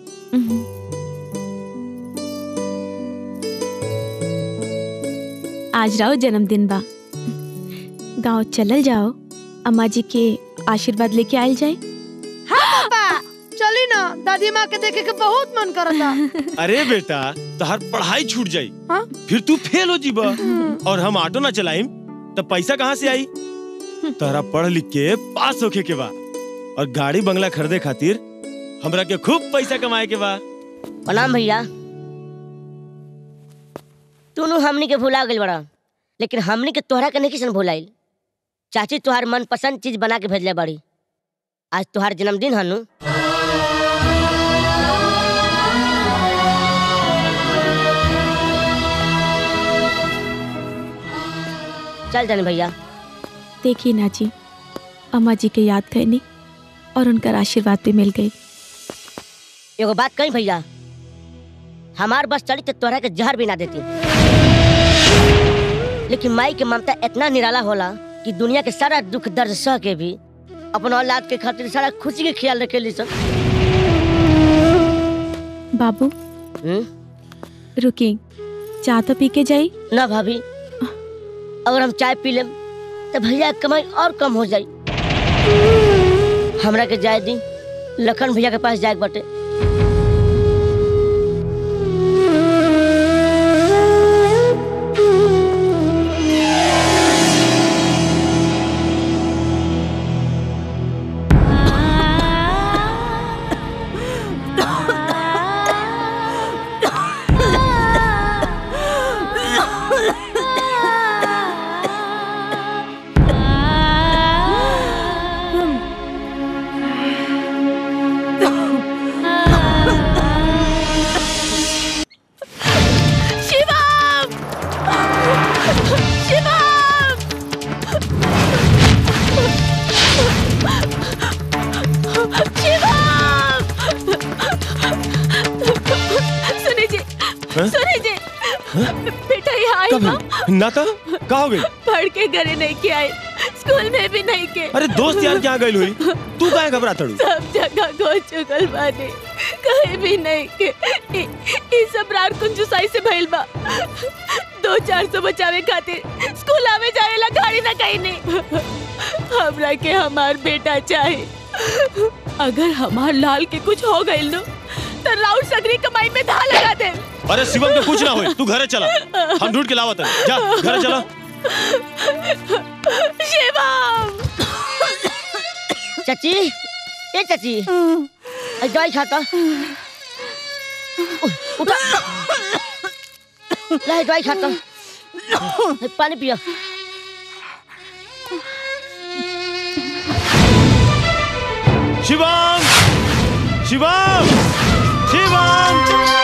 आज राव जन्मदिन बा, गांव चलल जाओ, अम्मा जी के आशीर्वाद लेके आयल जाए। हाँ पापा चली ना, दादी माँ के देखे के बहुत मन करता। अरे बेटा तोहर पढ़ाई छूट जाई। हाँ? फिर तू फेल हो जीबा और हम ऑटो ना चलाइम तब पैसा कहाँ से आई? तोहरा पढ़ लिख के पास होके के बा और गाड़ी बंगला खरीदे खातिर हमरा के खूब पैसा कमाए के बा। प्रणाम भैया। तू हमनी के भुला गइल बड़ा, लेकिन हमनी के तोहरा के नहीं किसन भुलाइल। चाची तोहार मनपसंद चीज बना के भेजले बड़ी। आज तोहार जन्मदिन हनु। चल जानी भैया। देखिए ना जी, अम्मा जी के याद करनी और उनका आशीर्वाद भी मिल गई। एगो बात कही भैया, हमार बस चली तो तोहरा के जहर भी ना देती, लेकिन माई के ममता इतना निराला होला कि दुनिया के सारा दुख दर्द सह के भी अपन औलाद के खातिर सारा खुशी के ख्याल रखे ली सब। बाबू रुकी, चाय तो पी के जाई। ना भाभी, अगर हम चाय पी लेम तो भैया कमाई और कम हो जाई। हमरा के जाए दी, लखन भैया के पास जाए बटे। बेटा यहाँ आई ना? ना था का हो गई? पढ़ के घरे नहीं के आए, स्कूल में भी नहीं के। अरे दोस्त यार क्या गई हुई? तू काहे घबराता रू? सब जगह खो चुकल बाने, कहीं भी नहीं के। इ, इ सब रार कुंजुसाई से भइल बा। दो चार सौ बचावे खातिर स्कूल आवे जाए ला गाड़ी ना कहीं नहीं। हमरा के हमार बेटा चाहे। अगर हमार लाल के कुछ हो गइल नो तो राउत सगरी कमाई में धा लगा दे। अरे शिवम के कुछ ना होए, तू घरे चला, हम ढूंढ के लावत है। जा घरे चला। शिवम! चाची, ए चाची, दवाई खाता। उठा, ला दवाई खाता। पानी पिया। शिवम! शिवम! शिवम!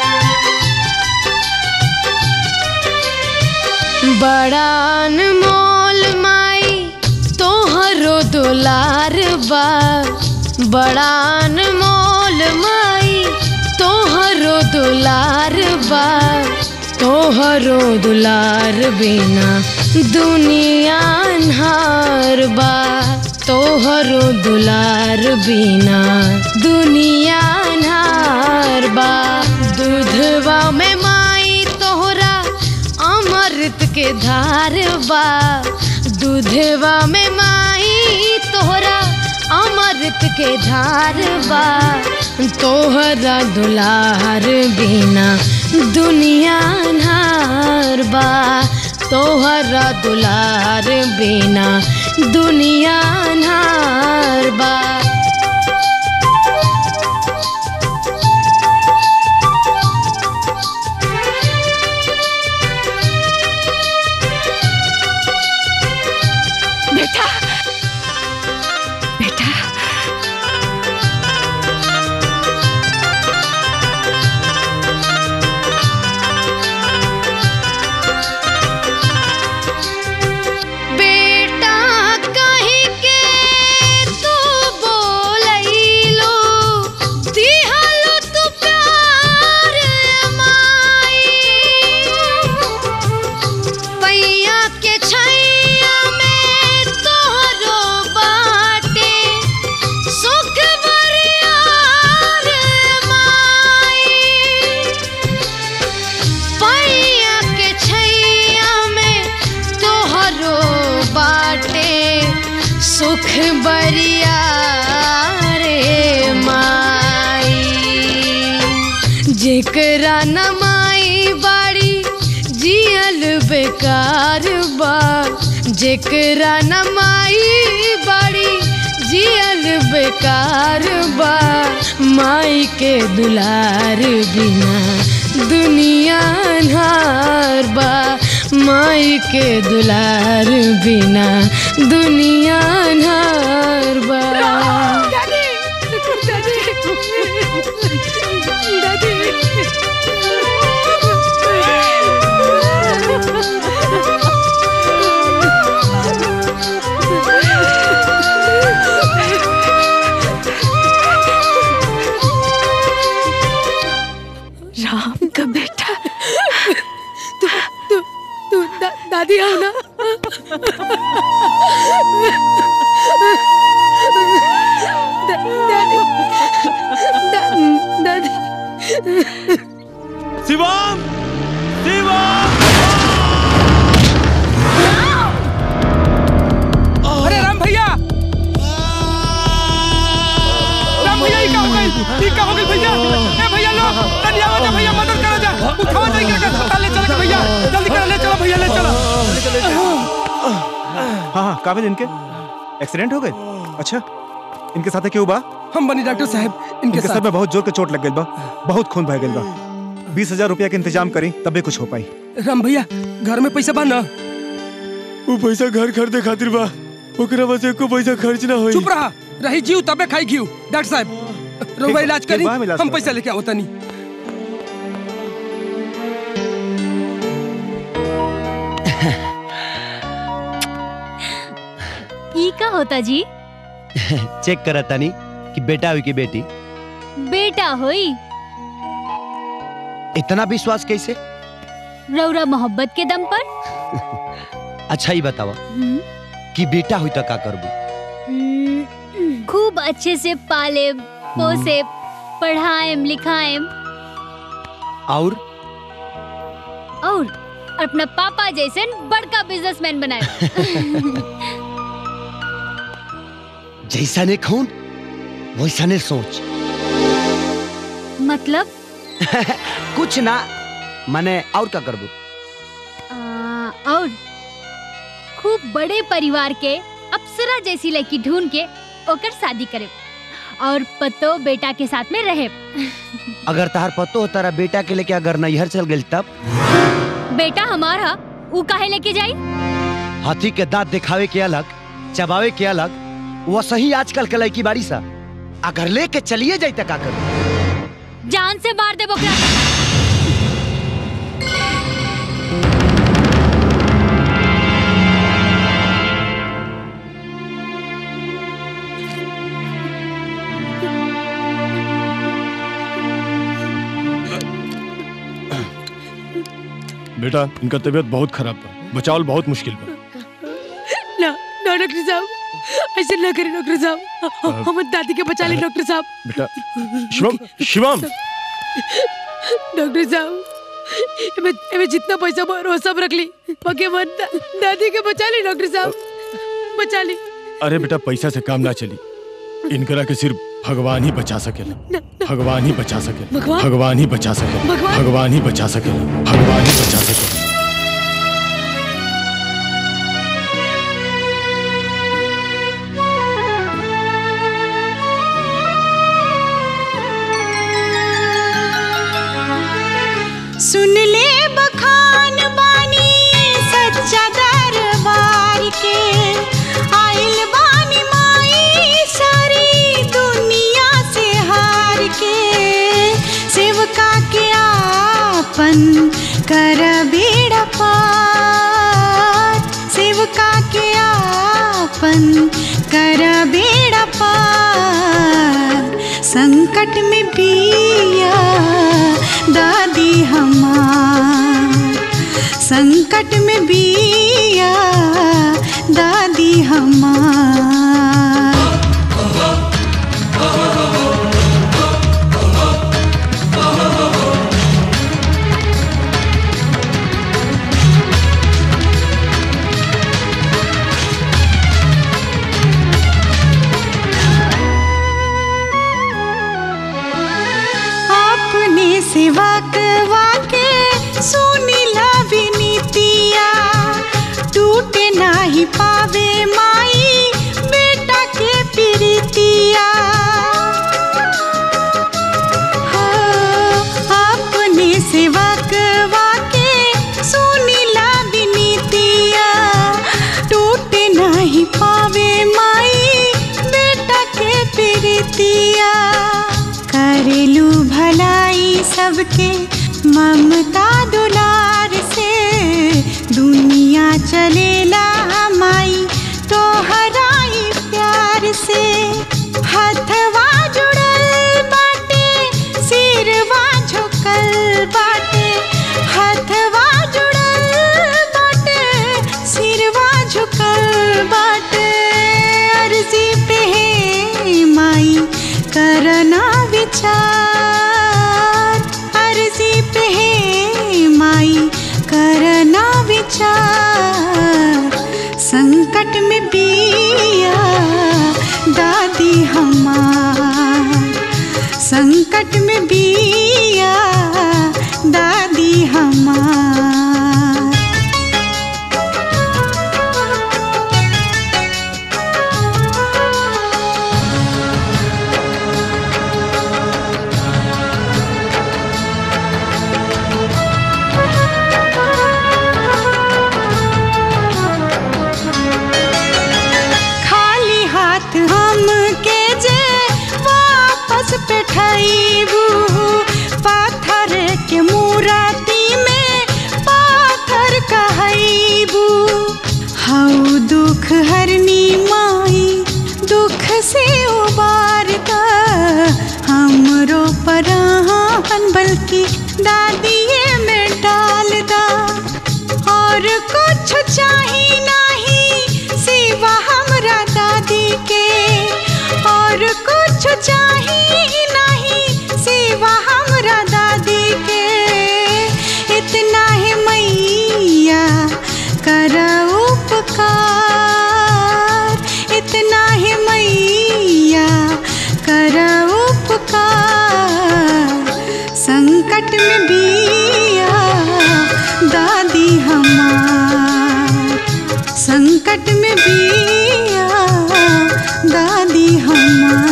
बड़ा अनमोल माई तोहरो दुलार बा, बड़ा अनमोल माई तोहरो दुलार बा, तोहरो दुलार बिना दुनिया अन्हार बा, तोहरो दुलार बिना दुनिया अन्हार बा। दूधवा में माई तोहरा अमृत के धार बा, दूधवा में माई तोहरा अमृत के धार बा, तोहरा दुलार बिना दुनिया अन्हार बा, तोहरा दुलार बिना दुनिया अन्हार बा। बेटा, बेटा, बेटा कहीं के तू रहबरिया रे माई, जेकरा न माई बाड़ी जियल बेकार बा, जेकरा न माई बाड़ी जियल बेकार बा, माई के दुलार बिना दुनिया अन्हार बा, माई के दुलार बिना दुनिया अन्हार बा। दादी दादी दादी राम का बेटा तू तू तू दा, दादी आओ ना। दा, दादी दा, दादी शिवम शिवम अरे राम भैया राम भैया ये क्या हो गई ये क्या हो गई भैया ए भैया लो तनी आवा जा भैया मदद करो जा उठावा जाएगा के अस्पताल ले चलो भैया जल्दी कर ले चलो भैया ले चलो। हाँ हाँ काबिल इनके एक्सीडेंट हो गए। अच्छा इनके साथ क्यों बा? हम बनी डॉक्टर साहब इनके इनके सर में बहुत जोर के चोट लग गई बा, बहुत खून बह गई बा। बीस हजार रुपया के इंतजाम करी तबे कुछ हो पाई। राम भैया घर में पैसा बा ना? वो पैसा घर खरीदे खातिर बा, ओकरा बस एको पैसा खर्च ना होई। चुप रहा, रही जीव तबे खाई घीव। डॉक्टर साहब रउआ इलाज करी, हम पैसा लेके आओ तनी। ई का होता जी? चेक करा तनी कि बेटा हुई कि बेटी। बेटा होई। इतना विश्वास कैसे? रउरा मोहब्बत के दम पर। अच्छा ही बतावा कि बेटा हुई तो का करबू? हम्म, खूब अच्छे से पाले पोसे पढ़ाएम लिखाएम और और अपना पापा जैसे बड़का बिजनेसमैन बनाए। जैसा ने खून वैसा ने सोच। मतलब कुछ ना, माने और का करबू? आ, और खूब बड़े परिवार के अप्सरा जैसी लड़की ढूंढ के ओकर शादी करे और पतो बेटा के साथ में रहे। अगर तार पतो हो तारा बेटा के लेके अगर नैहर चल गई तब? बेटा हमारा ऊ काहे लेके जाई? हाथी के दांत दिखावे के अलग, चबावे के अलग, वो सही आजकल के लड़की बाड़ी सा। अगर लेके चलिए जाई तक का करू? जान से मार दे बोकरा। बेटा इनका तबीयत बहुत खराब बा, बचाव बहुत मुश्किल बा। ना ना डॉक्टर साहब ऐसे ना करें डॉक्टर साहब, हम दादी के बचा ले डॉक्टर साहब। बेटा शिवम शिवम डॉक्टर साहब मैं मैं जितना पैसा मारो वो सब रख ली, बाकी मन दा, दादी के बचा ली डॉक्टर साहब, बचा ली। अरे बेटा पैसा से काम ना चली, इनकरा के सिर्फ भगवान ही बचा सकेला, भगवान ही बचा सकेला, भगवान? भगवान ही बचा सकेला, भगवान? भगवान ही बचा सकेला, भगवान ही बचा सकेला। सुन ले बखान बानी सच्चा दरबार के, आइल बानी माई सारी दुनिया से हार के, सेवका के आपन कर बेड़ा पार, सेवका के आपन कर बेड़ा पार, संकट में पिया दादी हमार, संकट में बिया दादी हमार। नाही पावे माई बेटा के प्रीतिया। हाँ, अपने सेवा के सुनीला विनीतिया। टूटे नहीं पावे माई बेटा के प्रीतिया। करेलू भलाई सबके ममता दुलार से। दुनिया चलेला माई तोहराई प्यार से। हथवा जुड़ल बाटे सिरवा झुकल बाटे। हथवा जुड़ल बाटे सिरवा झुकल बाटे। अर्जी पे है माई करना विचार। अर्जी पे है माई करना विचार। संकट में बिया दादी हमार। संकट में बिया दादी हमार। बैठाईबू पाथर के मूर्ति में पाथर कहईबू। हऊ दुख हरनी माई दुख से उबारता। हमरो पराहन बल्कि दादिये में डालदा। और कुछ चाही नहीं सिवा हमरा दादी के। और कुछ चाही इतना है मैया कर उपकार। इतना है मैया कर उपकार। संकट में बिया दादी हमार। संकट में बिया दादी हमार।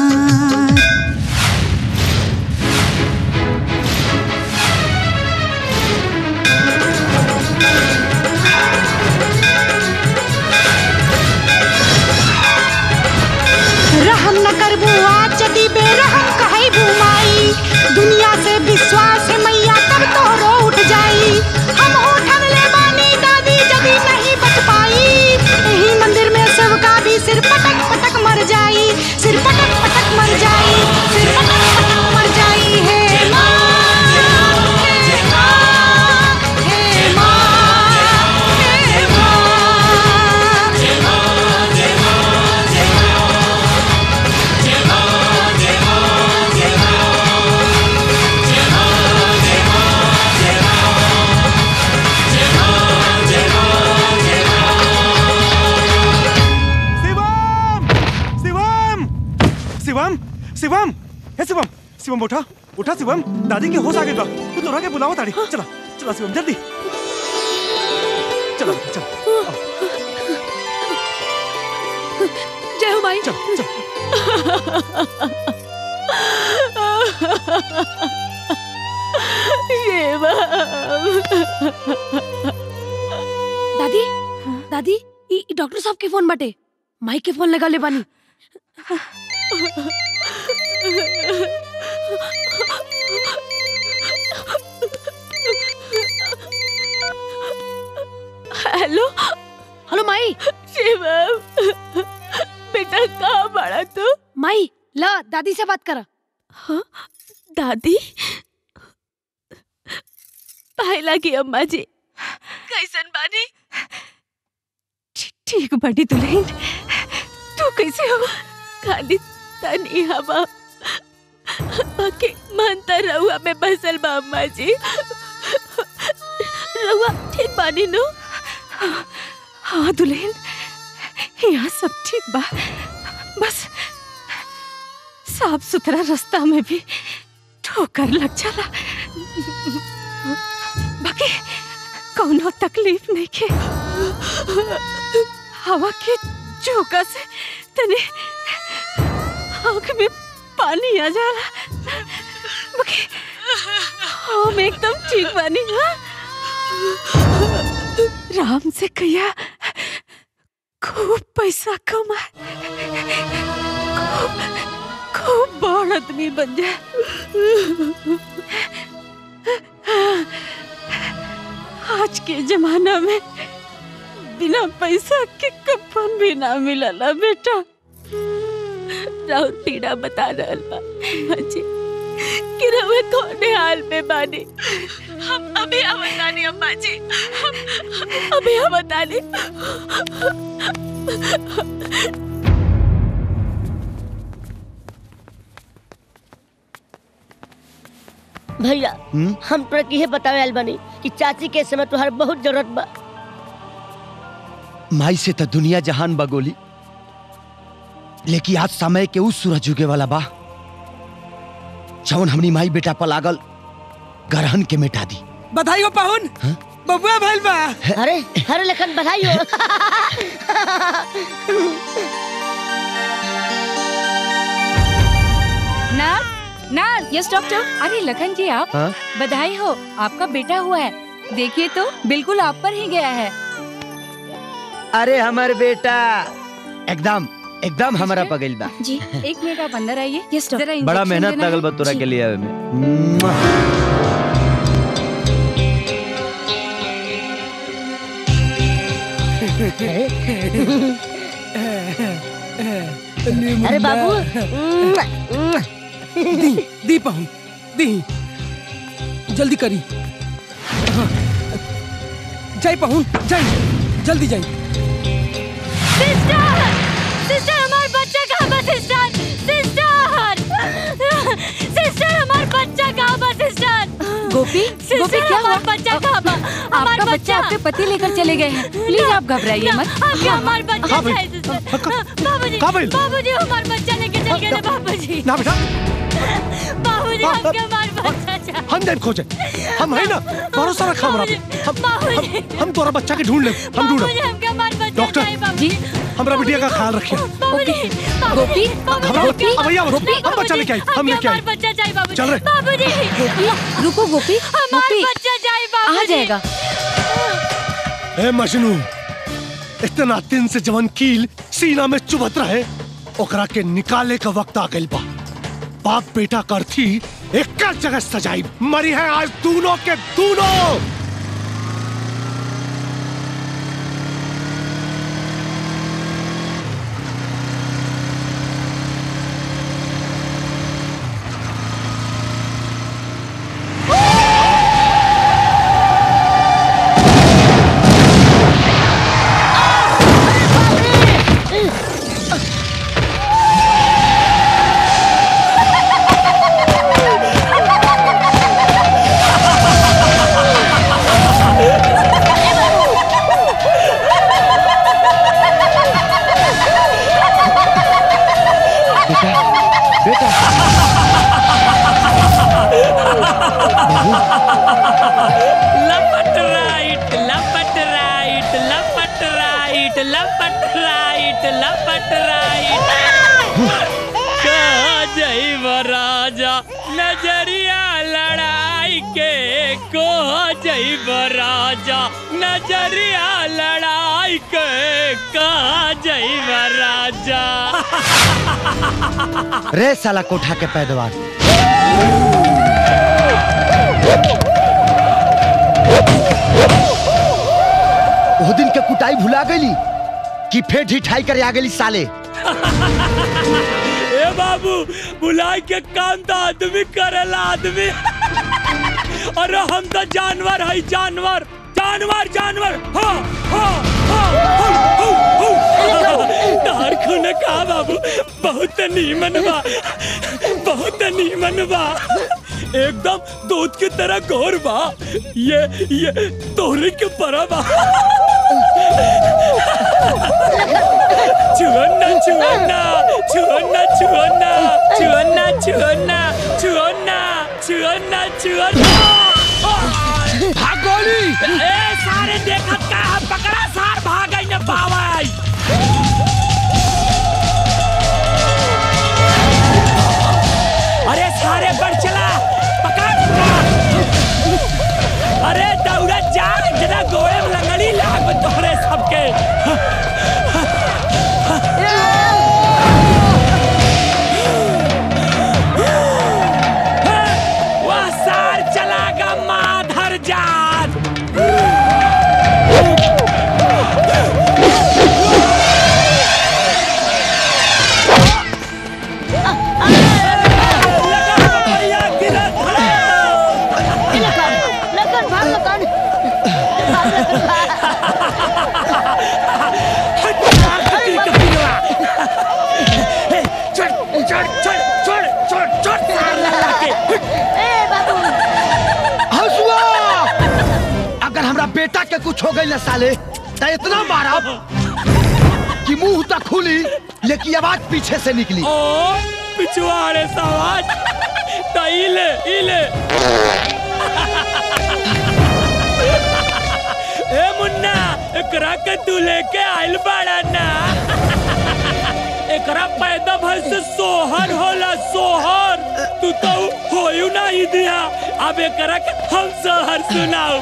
बेरहम कहईबू माई दुनिया से विश्वास है मैया तब तोरो उठ जाई। हम उठन ले बानी दादी जदी नहीं बच पाई। यही मंदिर में सबका भी सिर पटक पटक मर जाई। सिर पटक पटक मर जाई। सिर पटक पटक मर जाई। हे माँ हे माँ हे माँ हे शिवम शिवम हे शिवम शिवम उठा उठा शिवम दादी के होश आ गई बा। तू तोरा के बुलावा ताड़ी। चला चला शिवम जल्दी चला चल। जय हो माई। चल चल। ये दादी दादी ई डॉक्टर साहब के फोन बाटे। माई के फोन लगा ले बानी। हेलो हेलो माई। शिवम बेटा कहाँ बड़ा तू? माई ला दादी से बात करा। हाँ दादी पहला की अम्मा जी कैसन बानी? ठीक बानी दुल्हन। तू कैसे हो? खाली तनी हवा बाकी मन त रहुआ में बसल बा अम्मा जी। रहुआ ठीक बानी नो? हाँ दुल्हन यहाँ सब ठीक बा। बस साफ सुथरा रास्ता में भी ठोकर लग जाला। बाकी कौनो तकलीफ नहीं के। हवा के झोंका से तने आँख में पानी आ जाला। बाकी हम एकदम ठीक बानी। हाँ? राम से कहिया खूब पैसा कमाए, खूब खूब बड़ आदमी बन जाए। आज के जमाना में बिना पैसा के कफन भी ना मिलला बेटा। राउर पीड़ा बता रहल बा जी कि रउए कौने हाल में बानी। हम अभी बतानी अम्मा जी, हम अभी बतानी। भैया हम तोरा किहे बतावे आइल बानी कि चाची के समय तुहार बहुत जरूरत बा। माई से तो दुनिया जहान बगोली, लेकिन आज समय के उस सूरज उगे वाला बा जौन हमनी माई बेटा पर लागल गरहन के मिटा दी। बधाई हो पाहुन, बबुआ भइल बा। अरे अरे लखन बधाई हो। Nurse nurse. Yes doctor. अरे लखन जी आप, हाँ? बधाई हो, आपका बेटा हुआ है। देखिए तो बिल्कुल आप पर ही गया है। अरे हमार बेटा एकदम एकदम हमारा पगल बा। जी एक मिनट आप अंदर आइए। Yes doctor. बड़ा मेहनत लगल बा तोरा के लिए आवे में। अरे बाबू दी दी पाहुन दी, जल्दी करी। जाई पाहुन जाई, जल्दी जाई। सिस्टर सिस्टर हमार बच्चा कहाँ बा? सिस्टर सिस्टर सिस्टर हमार बच्चा कहाँ बा? सिस्टर गोपी गोपी क्या हुआ? बच्चा कहाँ बा? आपका बच्चा आपके पति लेकर चले गए हैं। प्लीज आप घबराइए मत। आपके हमार बच्चा है सिस्टर। बाबूजी बाबूजी हमार बच्चा लेके चल गए बाबूजी। ना बेटा, बाबूजी हमके हमार बच्चा चाहिए। हम देख खोजे, हम है ना, भरोसा रखा हमारा पे। हम हम, हम तोरा बच्चा के ढूंढ ले, हम ढूंढ। डॉक्टर जी हमारा बिटिया का ख्याल रखिए। गोपी गोपी भैया हम बच्चा लेके आई, हम लेके आई। बच्चा चाहिए बाबूजी। चल रहे गोपी रुको गोपी, हमारा बच्चा चाहिए बाबूजी। आ जाएगा। ए मजनू, इतना दिन से जवन कील सीना में चुभत रहे ओकरा के निकाले का वक्त आ गइल बा। बाप बेटा करथी एक जगह सजाई मरी है आज दोनों के दोनों। लपट राइट लपट राइट लपट राइट लपट राइट लपट राइट। कहा जैव राजा नजरिया लड़ाई के, को जैव राजा नजरिया लड़ाई के, कहा जैव राजा। रे साला कोठा के पैदवार, वो दिन के कुटाई भुला गई कि फिर ढिठाई करे आ गई साले। ए बाबू बुलाई के काम तो आदमी करेला आदमी। अरे हम तो जानवर है, जानवर जानवर जानवर। हाँ हाँ हाँ हाँ तार खून का बाबू बहुत नीमन बा, बहुत नीमन बा, एकदम दूध की तरह घोर बा। ये ये तोहरे के परा बा। छुअन्ना छुअन्ना छुअन्ना छुअन्ना छुअन्ना छुअन्ना छुअन्ना छुअन्ना छुअन्ना। भागोली ए सारे देखत का हम पकड़ा सार भागई न पावई। हो गई ना साले, तो इतना मारा कि मुंह तक खुली लेकिन आवाज पीछे से निकली। ओ पिछवाड़े सवाज तो इले इले ए मुन्ना एकरा के तू लेके आइल बाड़ा ना, एकरा पैदा भइल से सोहर होला सोहर, तू तो होयू ना ही दिया, अब एकरा के हम सोहर सुनाऊ।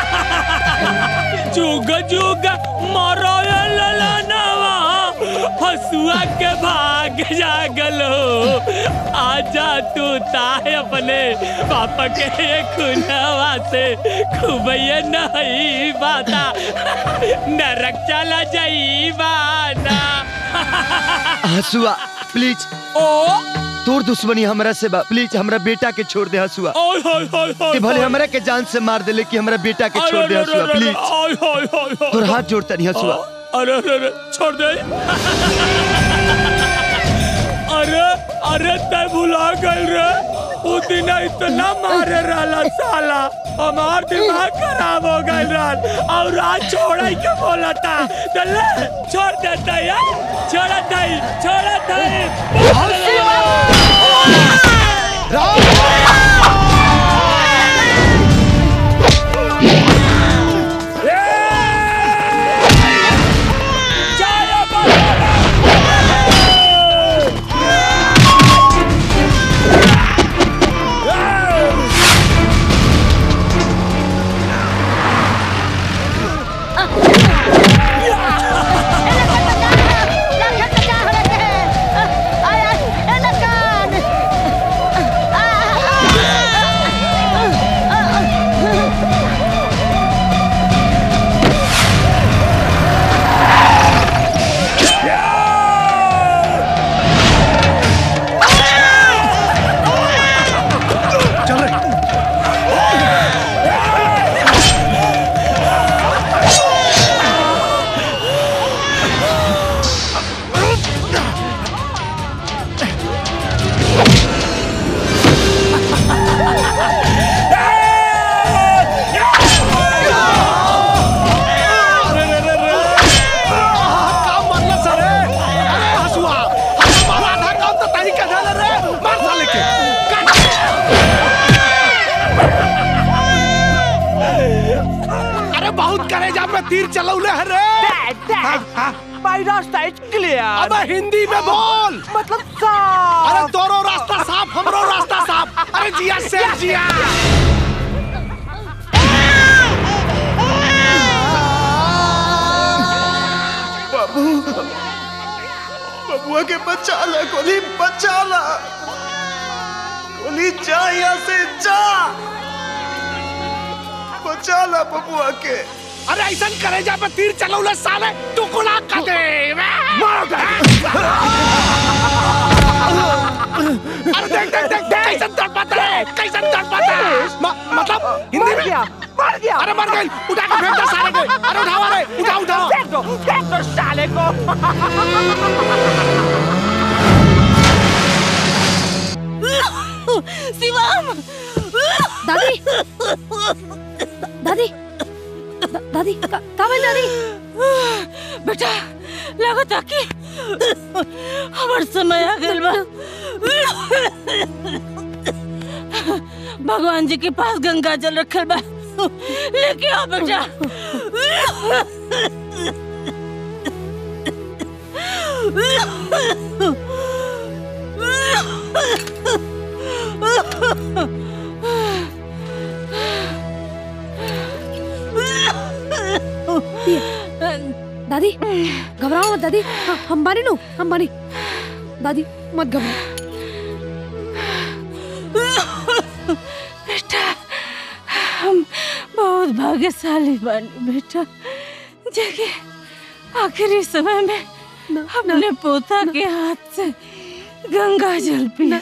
जुग जुग मरो ललनवा हसुआ के भाग जागल हो, आजा तू ताहे अपने पापा के खुनवा से खुबैया नहीं बाता, नरक चला जाई बाना। हसुआ प्लीज, ओ तोर दुश्मनी हमरा से बा, प्लीज हमरा बेटा के छोड़ दे हसुआ। ओय होय होय कि भले हमरा के जान से मार दे लेकिन हमरा बेटा के छोड़ दे हसुआ प्लीज। ओय होय होय तोर हाथ जोड़ता नहीं हसुआ। अरे अरे अरे छोड़ दे। अरे अरे तय भुला गल रे, वो दिन इतना मारे रहला साला, हमार दिमाग खराब हो गई रात, और रात छोड़ा के बोला था, चले छोड़ देता यार, छोड़ा दई छोड़ा दई। तीर चलौले है रे। माय रास्ता इज क्लियर। अब हिंदी में बोल। मतलब साफ। अरे तोरो रास्ता साफ, हमरो रास्ता साफ। अरे जिया शेर जिया। बाबू, बबुआ के बचा ला, गोली बचा ला, गोली जा यहाँ से जा, बचा ला बबुआ के। अरे ऐसा करेजा पे तीर चलौले साले, टुकड़ा कर दे। मार दे। अरे देख देख देख कैसे तड़पाता है, कैसे तड़पाता है। मतलब हिंदी में गया, मर गया। अरे मर गई, उठा के फेंक दे साले को। अरे उठाओ, अरे उठाओ उठाओ। फेंक दो, फेंक दो साले को। शिवम, दादी, दादी, दादी, का काबिल दादी। बेटा लगता कि हमार समय आ गइल बा। भगवान जी के पास गंगा जल रखल बा, लेके आओ बेटा। दादी घबराओ मत दादी, हम बानी नु, हम बानी। दादी मत घबराओ। बेटा हम बहुत भाग्यशाली बने बेटा, जगह आखिरी समय में अपने पोता के हाथ से गंगा जल पिया।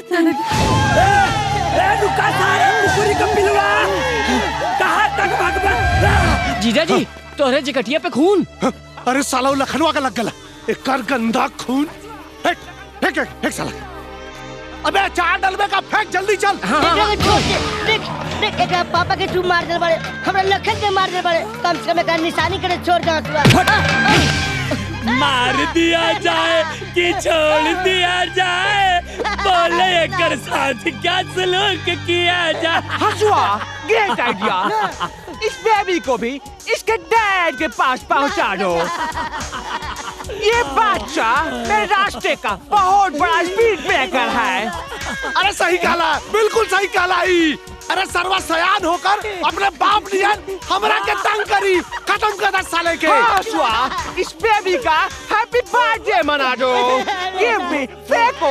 कहाँ तक भागबा? जीजा जी तोहरे जकटिया पे खून। अरे साला लखनवा का लग गला, एक कर गंदा खून। एक एक एक, एक साला अबे चार डलबे का फेंक जल्दी चल। देख देख देख एक पापा के तू मार दे बड़े हमरा लखन के मार दे बड़े कम से कम एक निशानी करे छोड़ दे हसुआ। मार दिया जाए कि छोड़ दिया जाए, बोले एकर साथ क्या सलूक किया जाए। हसुआ ग्रेट आइडिया, इस बेबी को भी इसके डैड के पास पहुंचा दो। ये बच्चा मेरे रास्ते का बहुत बड़ा स्पीड ब्रेकर है। अरे सही कहला, बिल्कुल सही कहला ही। अरे सर्वा सयान होकर अपने बाप नियन हमरा के तंग करी, खत्म कर दे साले के। हसुआ इस बेबी का हैप्पी बर्थडे मना दो। गिव मी फेंको।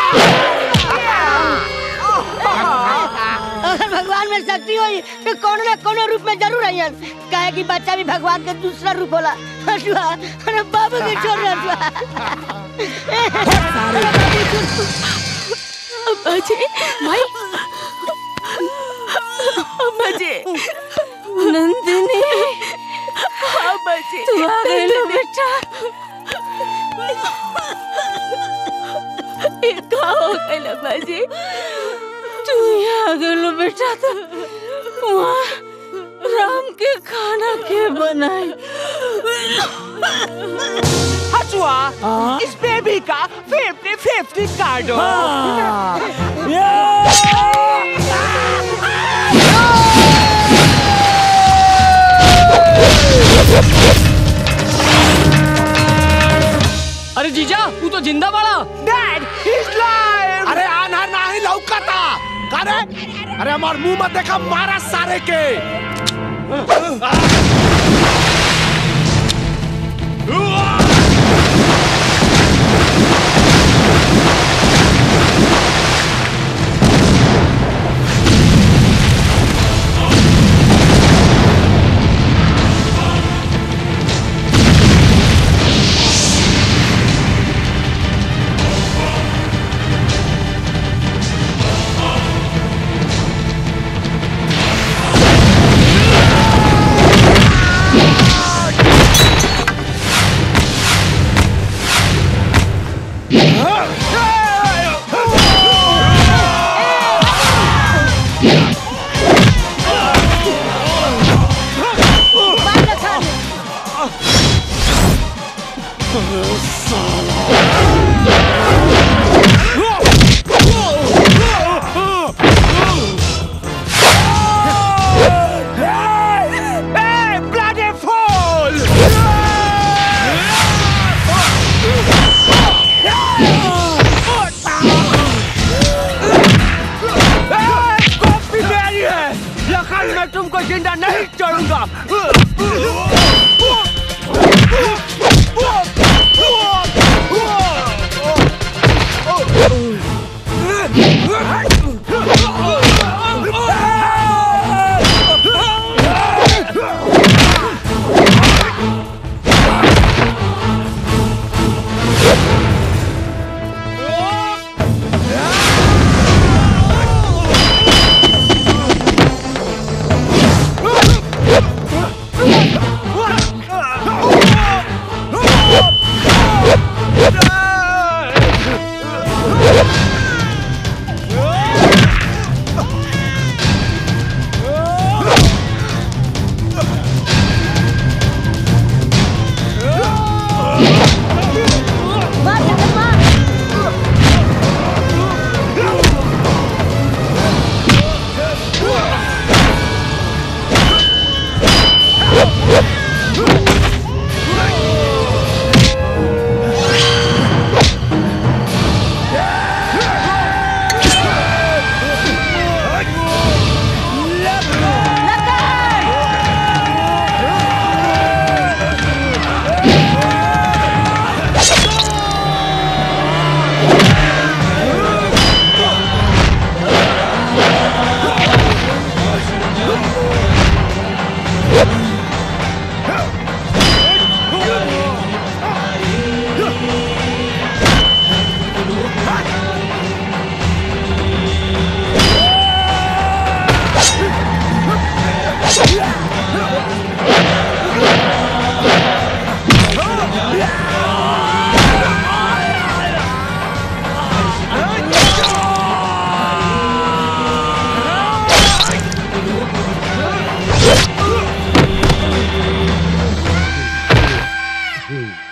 अगर भगवान में शक्ति हुई तो कोनो न कोनो रूप में जरूर आइयन, काहे कि बच्चा भी भगवान के दूसरा रूप होला। हसुआ अरे बाबू के छोड़ दे अब्बा जी भाई अब्बा जी नंदिनी अब्बा जी तू आ गई लो बेटा। ये का हो गई अब्बा जी? तू यहाँ आ गई लो बेटा। तो वहाँ राम के खाना के बनाए। हसुआ इस बेबी का फिफ्टी फिफ्टी कर दो। अरे जीजा तू तो जिंदा बड़ा। Dad he is live. अरे आना नहीं लौकता करे। अरे हमार मुंह मत देखा, मारा सारे के। तुमको जिंदा नहीं छोड़ूंगा।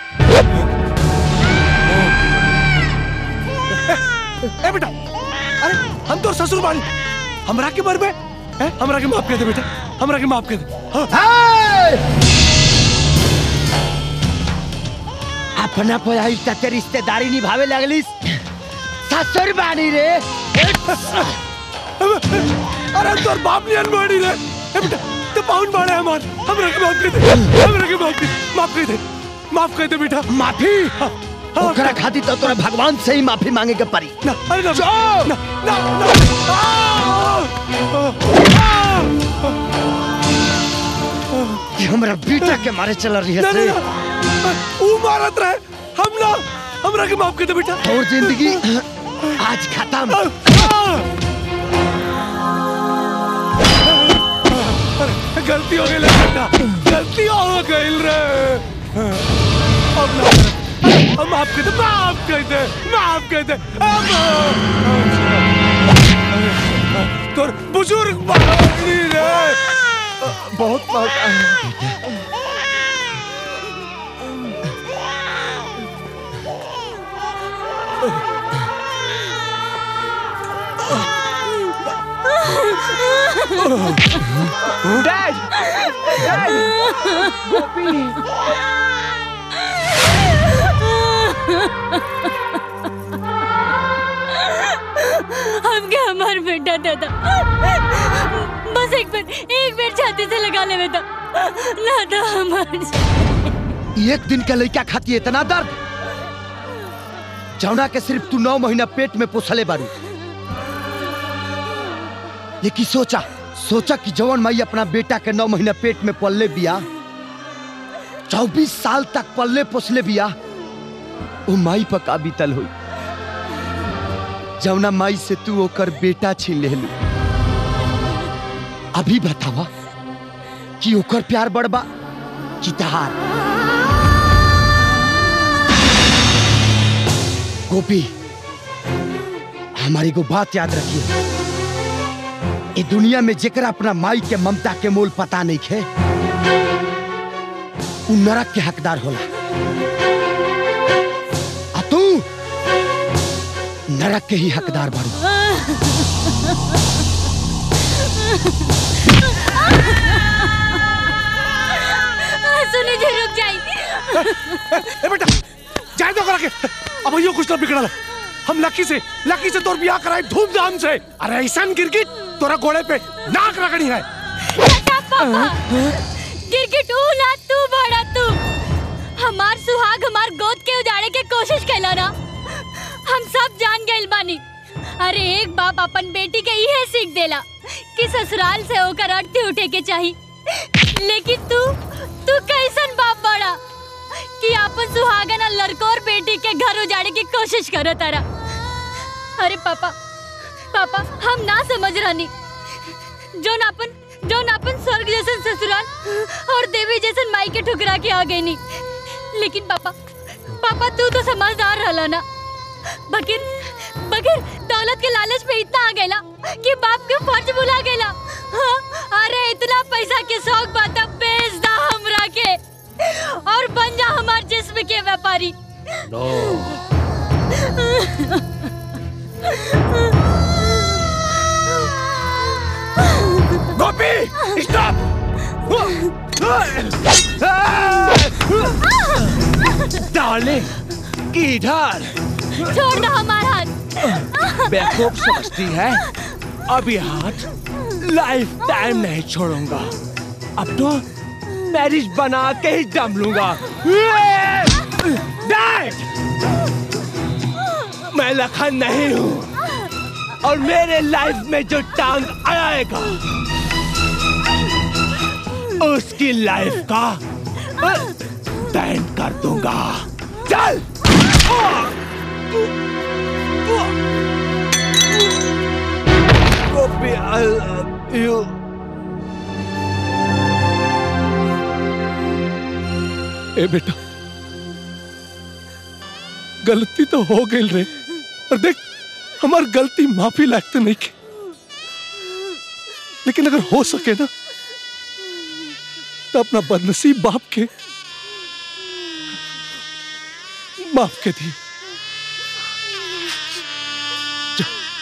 ए बेटा, अरे हम तो ससुर बानी, हमरा के मरबे, हैं? हमरा के माफ कर दे बेटा, हमरा के माफ कर दे। अपना पढ़ाई तक रिश्तेदारी निभावे लगलिस, ससुर बानी रे। अरे तोर बाप नहीं अनबाड़ी रे। ए बेटा, तो पाउन बाड़े हमार, हमरा के माफ कर दे, हमरा के माफ कर दे, माफ कर दे, माफ कर दे बेटा। माफी? ओकरा खातिर तो तोरा भगवान से ही माफी मांगे के पड़ी। ना, अरे ना, ना, ना, ना, कि हमरा बेटा के मारे चल रही है से। ऊ मारत रहे, हम ना, हमरा के माफ कर दे बेटा। और जिंदगी आज खत्म। गलती हो गई बेटा, गलती हो गई रे। अब ना, अब माफ कर दे, माफ कर दे, माफ कर दे। तोर बुजुर्ग बानी रे, बहुत बात डैड, डैड, गोपी। हमके हमार बेटा दादा बस एक बार एक बार छाती से लगा ले बेटा ना तो हमार एक दिन का लड़का खाती इतना दर्द, जौना के सिर्फ तू नौ महीना पेट में पोसले बारू। लेकिन सोचा सोचा कि जवन माई अपना बेटा के नौ महीना पेट में पलले बिया, चौबीस साल तक पलले पोसले बिया, वो माई पर का बीतल हुई जौना माई से तू ओकर बेटा छीन ले लू। अभी बतावा कि ओकर प्यार बड़बा कि तहार। गोपी, हमारी को बात याद रखिए, ये दुनिया में जेकरा अपना माई के ममता के मोल पता नहीं खे, उ नरक के हकदार होला। आ तू नरक के ही हकदार बारू। सुनी जी रुक जाई। ए बेटा, जाए तो करा के, अब यो कुछ ना बिगड़ल। हम लकी से लकी से तोर बियाह कराए धूमधाम से। अरे ऐसन गिरगिट तोरा गोड़े पे नाक रगड़ी है। गिरगिट ऊ ना तू बड़ा तू। हमार सुहाग हमार गोद के उजाड़े के कोशिश कैला ना, हम सब जान गइल बानी। अरे एक बाप अपन बेटी के इहे सीख देला कि ससुराल से होकर अर्थी उठे के चाही। लेकिन तू तू कैसन बाप बड़ा कि अपन सुहागन और लड़कोर बेटी के घर उजाड़े की कोशिश करो तारा। अरे पापा पापा हम ना समझ रहनी, जो नापन जो नापन स्वर्ग जैसन ससुराल और देवी जैसन माई के ठुकरा के आ गई नी। लेकिन पापा पापा तू तो समझदार रहला ना। बगैर बगैर दौलत के लालच पे इतना आ गया कि बाप के फर्ज भुला गया। हाँ? अरे इतना पैसा के शौक बात बेच दा हमरा के और बन जा हमार जिस्म के व्यापारी। नो। गोपी स्टॉप। डार्लिंग किधर? छोड़ दो हमारा हाथ। बेवकूफ समझती है, अभी हाथ लाइफ टाइम नहीं छोड़ूंगा। अब तो मैरिज बना के ही दम लूंगा। डैड, मैं लखन नहीं हूँ और मेरे लाइफ में जो टांग अड़ाएगा उसकी लाइफ का बैंड कर दूंगा। चल। Gopi, I love you. ए बेटा, गलती तो हो गई रे, और देख हमार गलती माफी लायक तो नहीं की। लेकिन अगर हो सके ना तो अपना बदनसीब बाप के माफ कर दी। जा,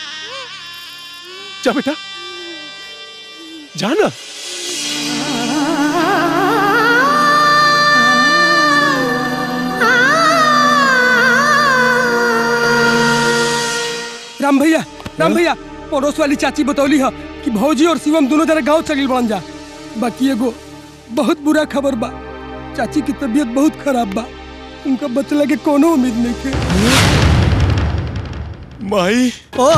जा बेटा, जाना। राम भैया, राम भैया, पड़ोस वाली चाची बतौली है कि भौजी और शिवम दोनों जरा गांव चलिल बन जा। बाकी एगो बहुत बुरा खबर बा, चाची की तबीयत बहुत खराब बा, उनका बचला के कोनो उम्मीद नहीं के। माई ओ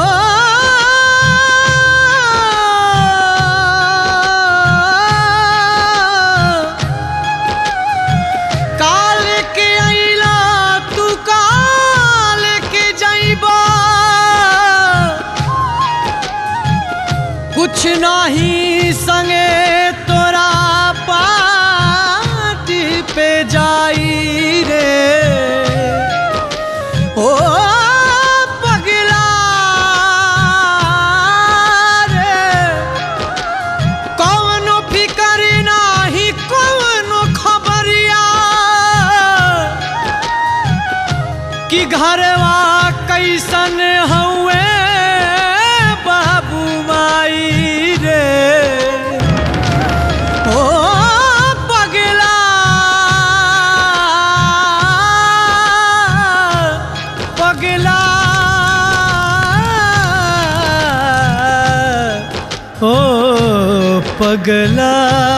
काल के आइला तू काल के जाइबा, कुछ नहीं संगे तोरा पाटी पे जाई रे। ओ पगला रे, कौनो फिकर नाही कौनो खबरिया कि घरवा कैसन हउए बाबू माई रे। ओ पगला पगला ओ पगला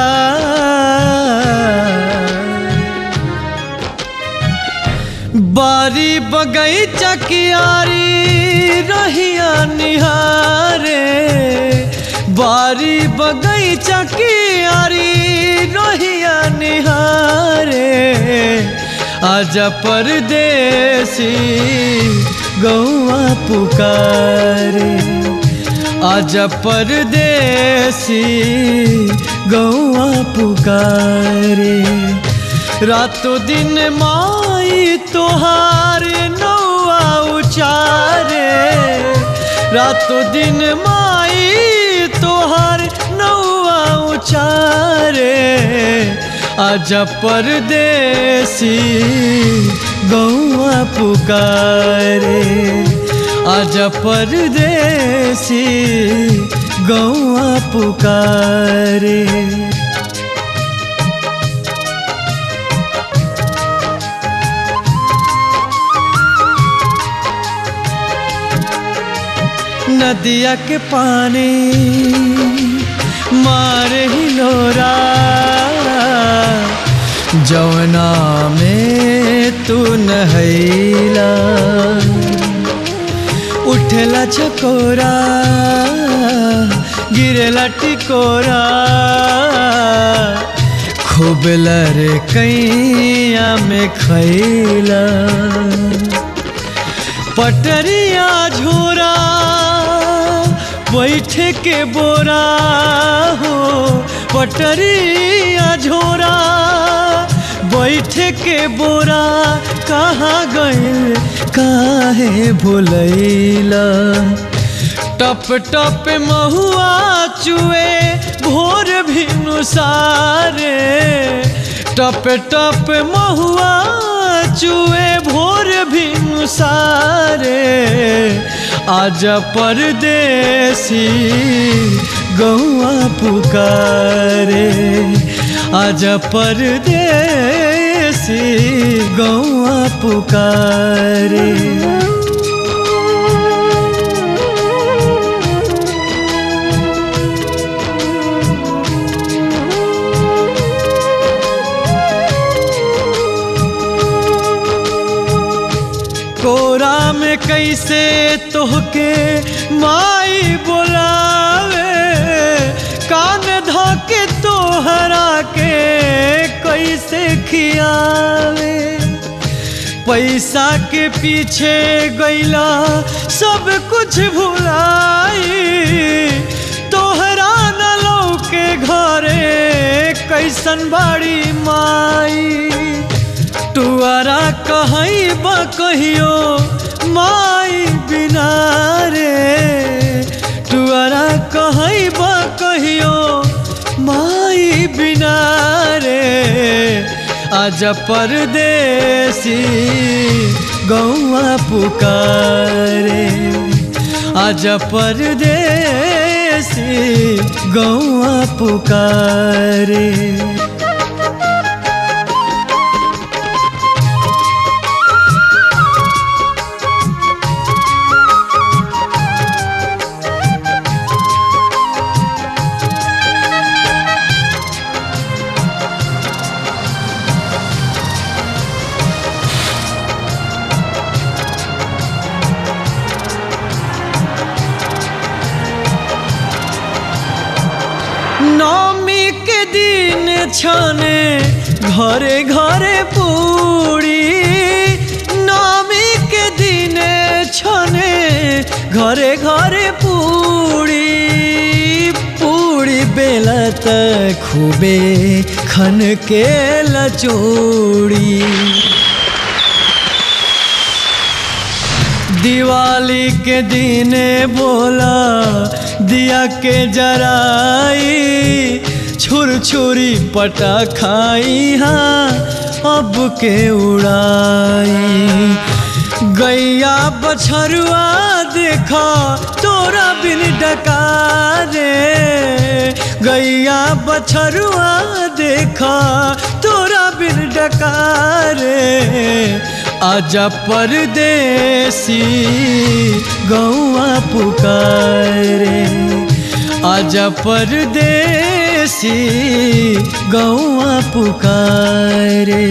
बारी बगैचा कियारी रहिया निहारे, बारी बगैचा कियारी रहिया निहारे। आजा परदेसी गौआ पुकारे, आजा परदेसी गौआ पुकारे। रातों दिन माई तोहार नौआ उचारे, रातों दिन माई तोहार नौआ उचारे। आजा परदेसी गौआ पुकारे, आजा परदेसी गौआ पुकारे। नदिया के पानी मारे हिलोरा, जवना में तू नहैला। उठला चकोरा गिरेला टिकोरा, खूब लरे कैया में खैला। पटरिया झोरा बैठे के बोरा हो, पटरिया झोरा बैठे के बोरा। कहाँ गइल काहे भुलैला, टप टप महुआ चुए भोर भिनु सारे, टप टप महुआ चुए भोर भिनु सारे। आजा परदेसी गौआ पुकारे, आजा परदेसी गौआ पुकारे। कोरा में कैसे तोहके माई बोलावे, कान धोके तोहरा के कैसे खियावे। पैसा के पीछे गैला सब कुछ भुलाई, तोहरा न लौके घरे कैसन बाड़ी माई। टुआरा कहीं बा कहियो माई बिना रे, टुआरा कहीं बा कहियो माई बिना रे। आजा परदेसी गौआ पुकारे आजा परदेसी गौआ पुकारे। नौमी के दिन छाने घरे घरे पूरी, नौमी के दिन छाने घरे घरे पूरी, पूरी बेलत खूबे खन के लचोड़ी। दिवाली के दिन बोला दिया के जराई, छुर छुरी पटा खाई हाँ अब के उड़ाई। गैया बछरुआ देखा तोरा बिन डका रे, गैया बछरुआ देखा तोरा बिन डका रे। आजा परदेसी गौआ पुकारे आजा परदेसी गौआ पुकारे।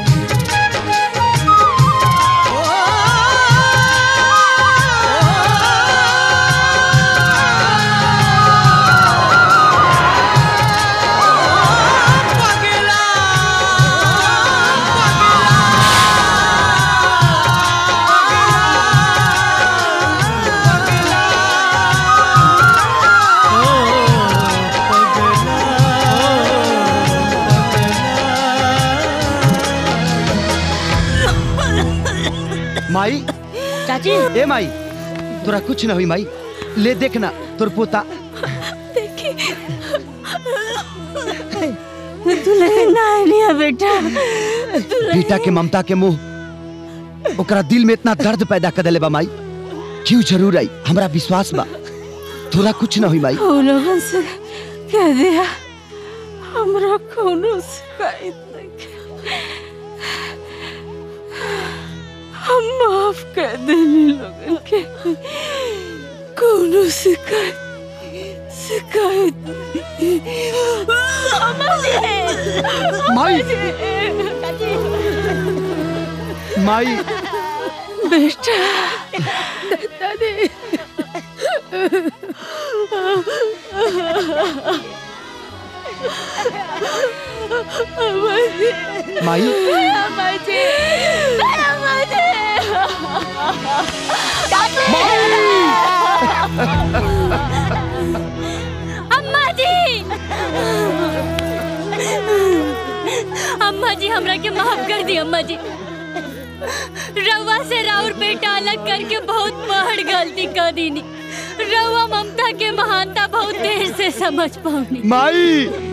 माई चाची ए माई तोरा कुछ ना हुई माई, ले देखना तोर पोता। देखी दुल्हन ना लिया बेटा, बेटा के ममता के मुंह ओकरा दिल में इतना दर्द पैदा कर देले बा माई। क्यों जरूर आई, हमरा विश्वास बा तोरा कुछ ना हुई माई। वो लोगन से कह दिया हमरा कोनो शिकायत नहीं, हम माफ कर देने लोगन के, कोनो शिकायत शिकायत माई माई बेटा दादी माई अम्मा जी अम्मा जी हमरा के माफ कर दी अम्मा जी। रउआ से राउर बेटा अलग करके बहुत बड़ गलती कर दीनी। रउआ ममता के महानता बहुत देर से समझ पाऊनी। माई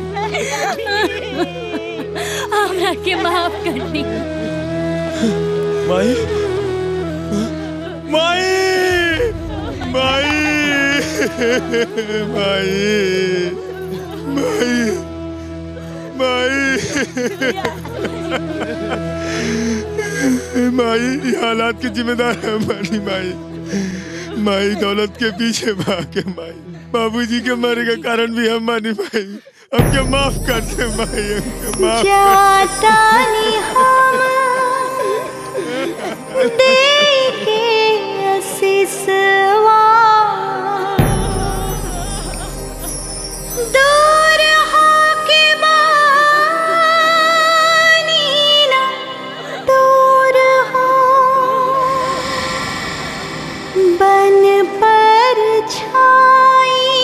हमरा के माफ कर दी। माई माई माई माई माई माई माई ये हालात के जिम्मेदार है मानी माई। माई दौलत के पीछे भागे माई, बाबूजी के मरे का कारण भी हम मानी माई। हमके माफ कर दे माई, हमके माफ जाता नहीं हम देके असीसवा दूर होके बानी ना दूर हो बन पर छाई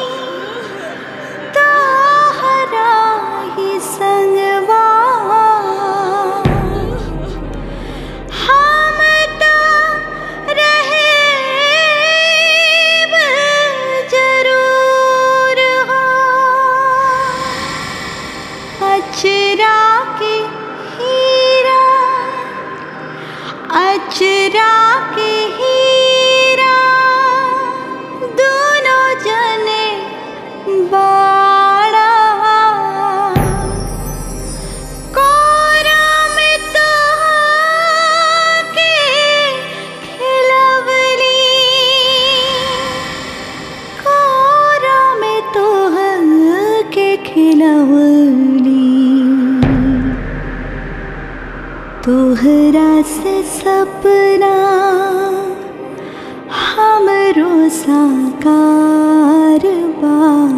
ताहरा ही संगवा हम अचरा के हीरा दोनों जने बाड़ा कोरा में तो के खिलवली कोरा में तो के खिलवली तोहरा से सपना हमरो साकार बा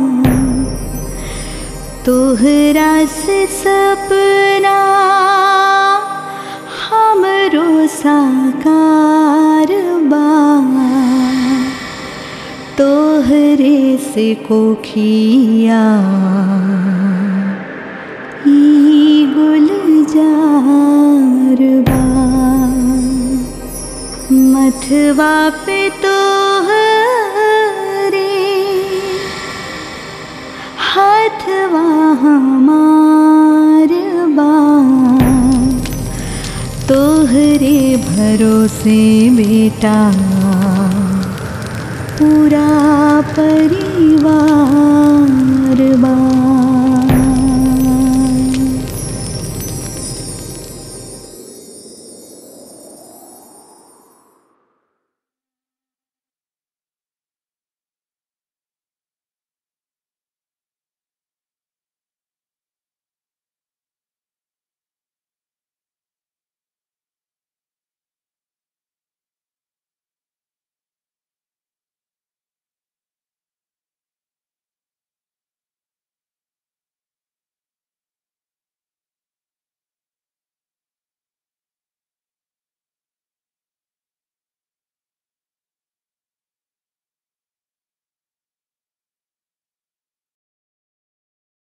तोहरा से सपना हमरो साकार बा तोहरे से कोखिया ई गुलजार बा मथवा पे तोहरे हाथवा हमार बा तोहरे भरोसे बेटा पूरा परिवार बा।